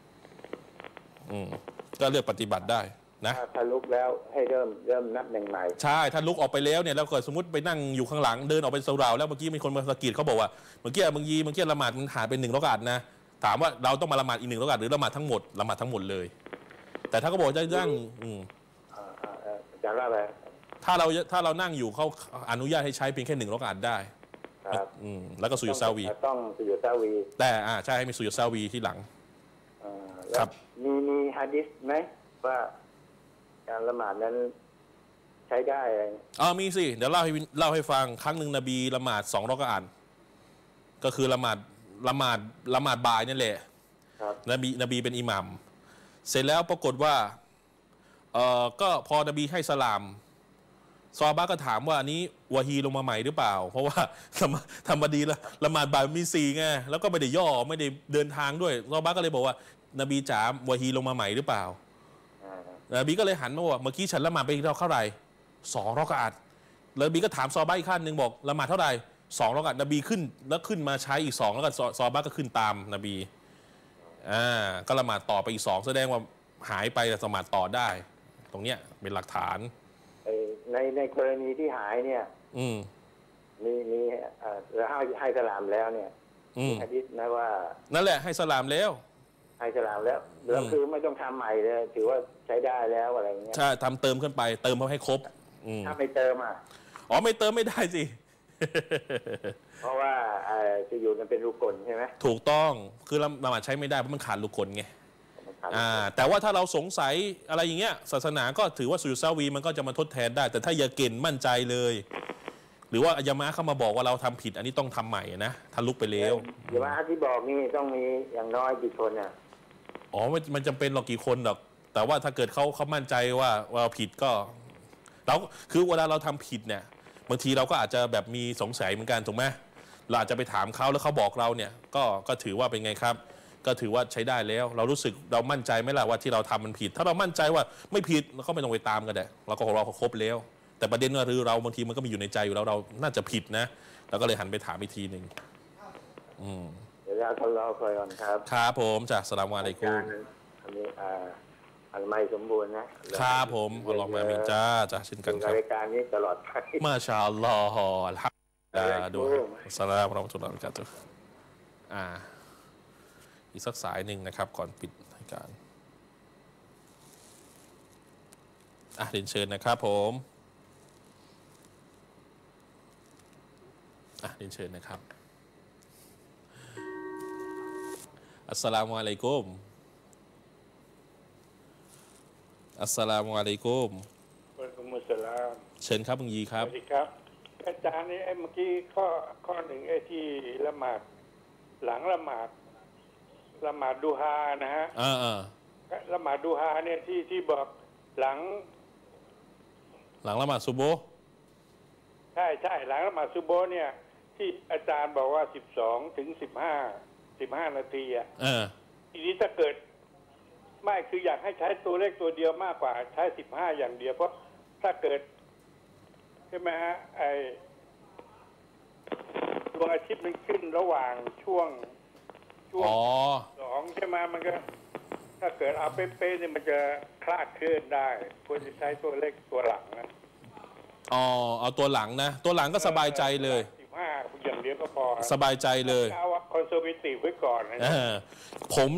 ก็เลือกปฏิบัติได้นะถ้าลุกแล้วให้เริ่มนับหนึ่งใหม่ใช่ถ้าลุกออกไปแล้วเนี่ยแล้วเกิดสมมติไปนั่งอยู่ข้างหลังเดินออกไปสุเหร่าแล้วเมื่อกี้มีคนมาสะกิดเขาบอกว่าเมื่อกี้ละหมาดมันหายเป็น1รอกะอัดนะถามว่าเราต้องมาละหมาดอีก1รอกะอัดหรือละหมาดทั้งหมดเลยแต่ถ้าเขาบอกจะนั่งจะว่าอะไรถ้าเรานั่งอยู่เขาอนุญาตให้ใช้เพียงแค่1รอกะอัดได้แล้วก็สุญูดซาวีต้องสุญูดซาวีแต่ใช่ให้มีสุญูดซาวีที่หลังครับมีหะดีษไหมว่าการละหมาดนั้นใช้ได้มีสิเดี๋ยวเล่าให้ฟังครั้งหนึ่งนบีละหมาด2รอกะอัดก็คือละหมาดบ่ายนั่นแหละนบีเป็นอิหมัมเสร็จแล้วปรากฏว่าก็พอนบีให้สลามซอฮาบะห์ก็ถามว่าอันนี้วะฮีลงมาใหม่หรือเปล่าเพราะว่าธรรมดีละหมาดบ่ายมี4ไงแล้วก็ไม่ได้ย่อไม่ได้เดินทางด้วยซอฮาบะห์ก็เลยบอกว่านบีจ๋าวะฮีลงมาใหม่หรือเปล่านบีก็เลยหันมาบอกเมื่อกี้ฉันละหมาดไปเท่าไหร่2รอกะอัดแล้วนบีก็ถามซอฮาบะห์อีกขั้นหนึ่งบอกละหมาดเท่าไหร่2รอกะอัดนบีขึ้นมาใช้อีก2แล้วก็ซอฮาบะห์ก็ขึ้นตามนบีก็ละหมาดต่อไปอีก2แสดงว่าหายไปแต่ละหมาดต่อได้ตรงเนี้ยเป็นหลักฐานในกรณีที่หายเนี่ยมีแล้วให้สลามแล้วเนี่ยหะดีษนะว่านั่นแหละให้สลามแล้วแล้วคือไม่ต้องทำใหม่เลยถือว่าใช้ได้แล้วอะไรเงี้ยใช่ทำเติมขึ้นไปเติมเพื่อให้ครบถ้าไม่เติมไม่เติมไม่ได้สิเพราะว่าจะอยู่มันเป็นรุกลใช่ไหมถูกต้องคือละหมาดใช้ไม่ได้เพราะมันขาดรุกลไงแต่ว่าถ้าเราสงสัยอะไรอย่างเงี้ยศาสนาก็ถือว่าสุญูดซาวีมันก็จะมาทดแทนได้แต่ถ้าอย่าเก่งมั่นใจเลยหรือว่าอัยมะเข้ามาบอกว่าเราทำผิดอันนี้ต้องทำใหม่นะถ้าลุกไปแล้วอัยมะที่บอกนี่ต้องมีอย่างน้อยกี่คนมันจำเป็นหรอกกี่คนหรอกแต่ว่าถ้าเกิดเขามั่นใจว่าเราผิดก็เราคือเวลาเราทำผิดเนี่ยบางทีเราก็อาจจะแบบมีสงสัยเหมือนกันถูกไหมเราอาจจะไปถามเขาแล้วเขาบอกเราเนี่ยก็ถือว่าเป็นไงครับก็ถือว่าใช้ได้แล้วเรารู้สึกเรามั่นใจไหมล่ะว่าที่เราทำมันผิดถ้าเรามั่นใจว่าไม่ผิดเราก็ไม่ต้องไปตามกันแหละเราครบแล้วแต่ประเด็นก็คือเราบางทีมันก็มีอยู่ในใจอยู่แล้วเราน่าจะผิดนะเราก็เลยหันไปถามอีกทีหนึ่งเดี๋ยวเรารอคอยก่อนครับผมจากสลามอะลัยกุมอันนี้อันไม่สมบูรณ์นะครับผมอัลลอฮฺมามินจ้าเช่นกันครับรายการนี้ตลอดไปมาชาอัลลอฮฺอัลฮัมดุลิลลาห์ด้วยอัสสลามุอะลัยกุมวะเราะห์มะตุลลอฮิวะบะเราะกาตุฮ์อีกสักสายหนึ่งนะครับก่อนปิดรายการเรียนเชิญนะครับผมเรียนเชิญนะครับอัสสลามุอะลัยกุมอัสสลามุอะลัยกุมวะอะลัยกุมุสสลามเชิญครับบังยีครับสวัสดีครับอาจารย์นี่เมื่อกี้ข้อหนึ่งที่ละหมาดหลังละหมาดดูฮานะฮะละหมาดดูฮาเนี่ยที่บอกหลังละหมาดซุบฮ์ใช่หลังละหมาดซุบฮ์เนี่ยที่อาจารย์บอกว่า12 ถึง 15 นาทีทีนี้ถ้าเกิดไม่คืออยากให้ใช้ตัวเลขตัวเดียวมากกว่าใช้15อย่างเดียวเพราะถ้าเกิดใช่ไหมฮะทิตย์มันขึ้นระหว่างช่วง2ใช่ไหมมันก็ถ้าเกิดเอาเป๊ะๆเนี่ยมันจะคลาดเคลื่อนได้ควรจะใช้ตัวเลขตัวหลังนะเอาตัวหลังนะตัวหลังก็สบายใจเลย 15อย่างเดียวก็พอสบายใจเลยเอาคอนเซอร์เวทีฟไว้ก่อนนะผม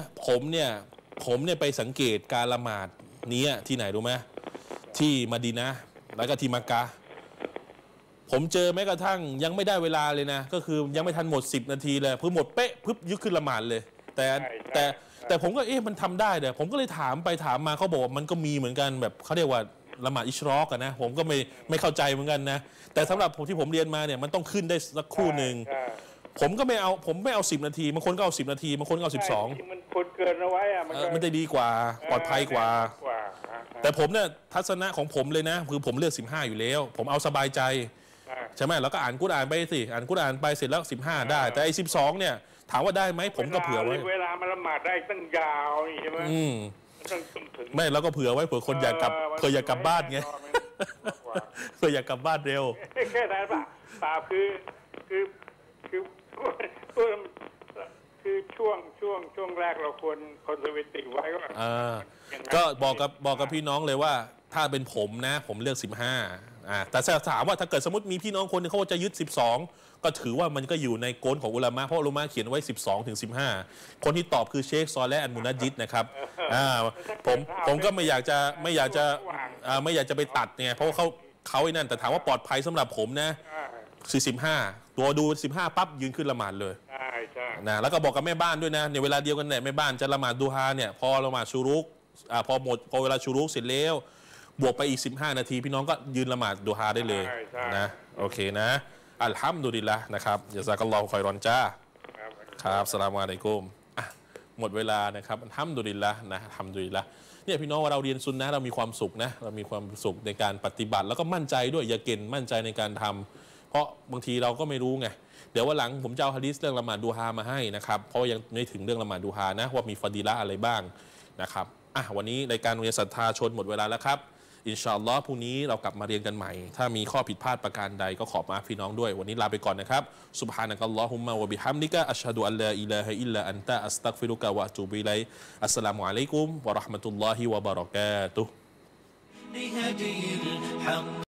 เนี่ยไปสังเกตการละหมาดนี้ที่ไหนรู้ไหมที่มะดีนะห์แล้วก็ที่มักกะห์ผมเจอแม้กระทั่งยังไม่ได้เวลาเลยนะก็คือยังไม่ทันหมด10 นาทีเลยเพิ่งหมดเป๊ะปึ๊บยึดขึ้นละหมาดเลยแต่ผมก็มันทำได้เดี๋ยวผมก็เลยถามไปถามมาเขาบอกว่ามันก็มีเหมือนกันแบบเขาเรียกว่าละหมาดอิชรอกกันนะผมก็ไม่เข้าใจเหมือนกันนะแต่สำหรับผมที่ผมเรียนมาเนี่ยมันต้องขึ้นได้สักครู่หนึ่งผมไม่เอา10 นาทีบางคนก็เอา10 นาทีบางคนก็เอา12 มันคนเกินเอาไว้อะมันจะดีกว่าปลอดภัยกว่าแต่ผมเนี่ยทัศนะของผมเลยนะคือผมเลือก15อยู่แล้วผมเอาสบายใจใช่ไหมแล้วก็อ่านกุรอานไปสิอ่านกุรอานไปเสร็จแล้ว15ได้แต่ไอ้12เนี่ยถามว่าได้ไหมผมก็เผื่อไว้เวลามันละหมาดได้ตั้งยาวใช่ไหมไม่แล้วก็เผื่อไว้เผื่อคนอยากกลับเผื่ออยากกลับบ้านไงเผื่ออยากกลับบ้านเร็วแค่นั้นป่ะป่าคือช่วงแรกเราควรคอนเซอร์เวทีฟไว้ก็บอกกับพี่น้องเลยว่าถ้าเป็นผมนะผมเลือก15แต่ถามว่าถ้าเกิดสมมติมีพี่น้องคนนึงเขาจะยึด12ก็ถือว่ามันก็อยู่ในกลของอุลามะเพราะอุลามะเขียนไว้12 ถึง 15คนที่ตอบคือเชคซอและอันมุนัจญิดนะครับผมก็ไม่อยากจะไปตัดเนี่ยเพราะเขาไอ้นั่นแต่ถามว่าปลอดภัยสำหรับผมนะ45ตัวดู15ปั๊บยืนขึ้นละหมาดเลยนะแล้วก็บอกกับแม่บ้านด้วยนะในเวลาเดียวกันเนี่ยแม่บ้านจะละหมาดดูฮาเนี่ยพอละหมาดชูรุกพอเวลาชูรุกเสร็จแล้วบวกไปอีก15 นาทีพี่น้องก็ยืนละหมาดดูฮาได้เลยนะโอเคนะอัลฮัมดุลิลละห์นะครับยะซากัลลอฮุค็อยรอนจ้าครับอัสสลามุอะลัยกุมหมดเวลานะครับอัลฮัมดุลิลละห์นะอัลฮัมดุลิลละห์เนี่ยพี่น้องว่าเราเรียนซุนนะเรามีความสุขนะเรามีความสุขในการปฏิบัติแล้วก็มั่นใจด้วยอย่าเก่งมั่นใจในการทำเพราะบางทีเราก็ไม่รู้ไงเดี๋ยวว่าหลังผมจะเอาหะดีษเรื่องละหมาดดูฮามาให้นะครับเพราะยังไม่ถึงเรื่องละหมาดดูฮานะว่ามีฟะดีละห์อะไรบ้างนะครับวันนี้รายการเรียนศรัทธาชนหมดเวลาแล้วครับอินชาอัลลอฮ์พรุ่งนี้เรากลับมาเรียนกันใหม่ถ้ามีข้อผิดพลาดประการใดก็ขอมาพี่น้องด้วยวันนี้ลาไปก่อนนะครับซุบฮานะกัลลอฮุมมะวะบิฮัมดิกะอัชฮะดุอัลลาอิลาฮะอิลลาอันตะอัสตัฆฟิรุกะวะอะตูบิอิลัยอัสสลามุอะลัยกุมวะเราะห์มะตุลลอฮิวะบะเราะกาตุฮ์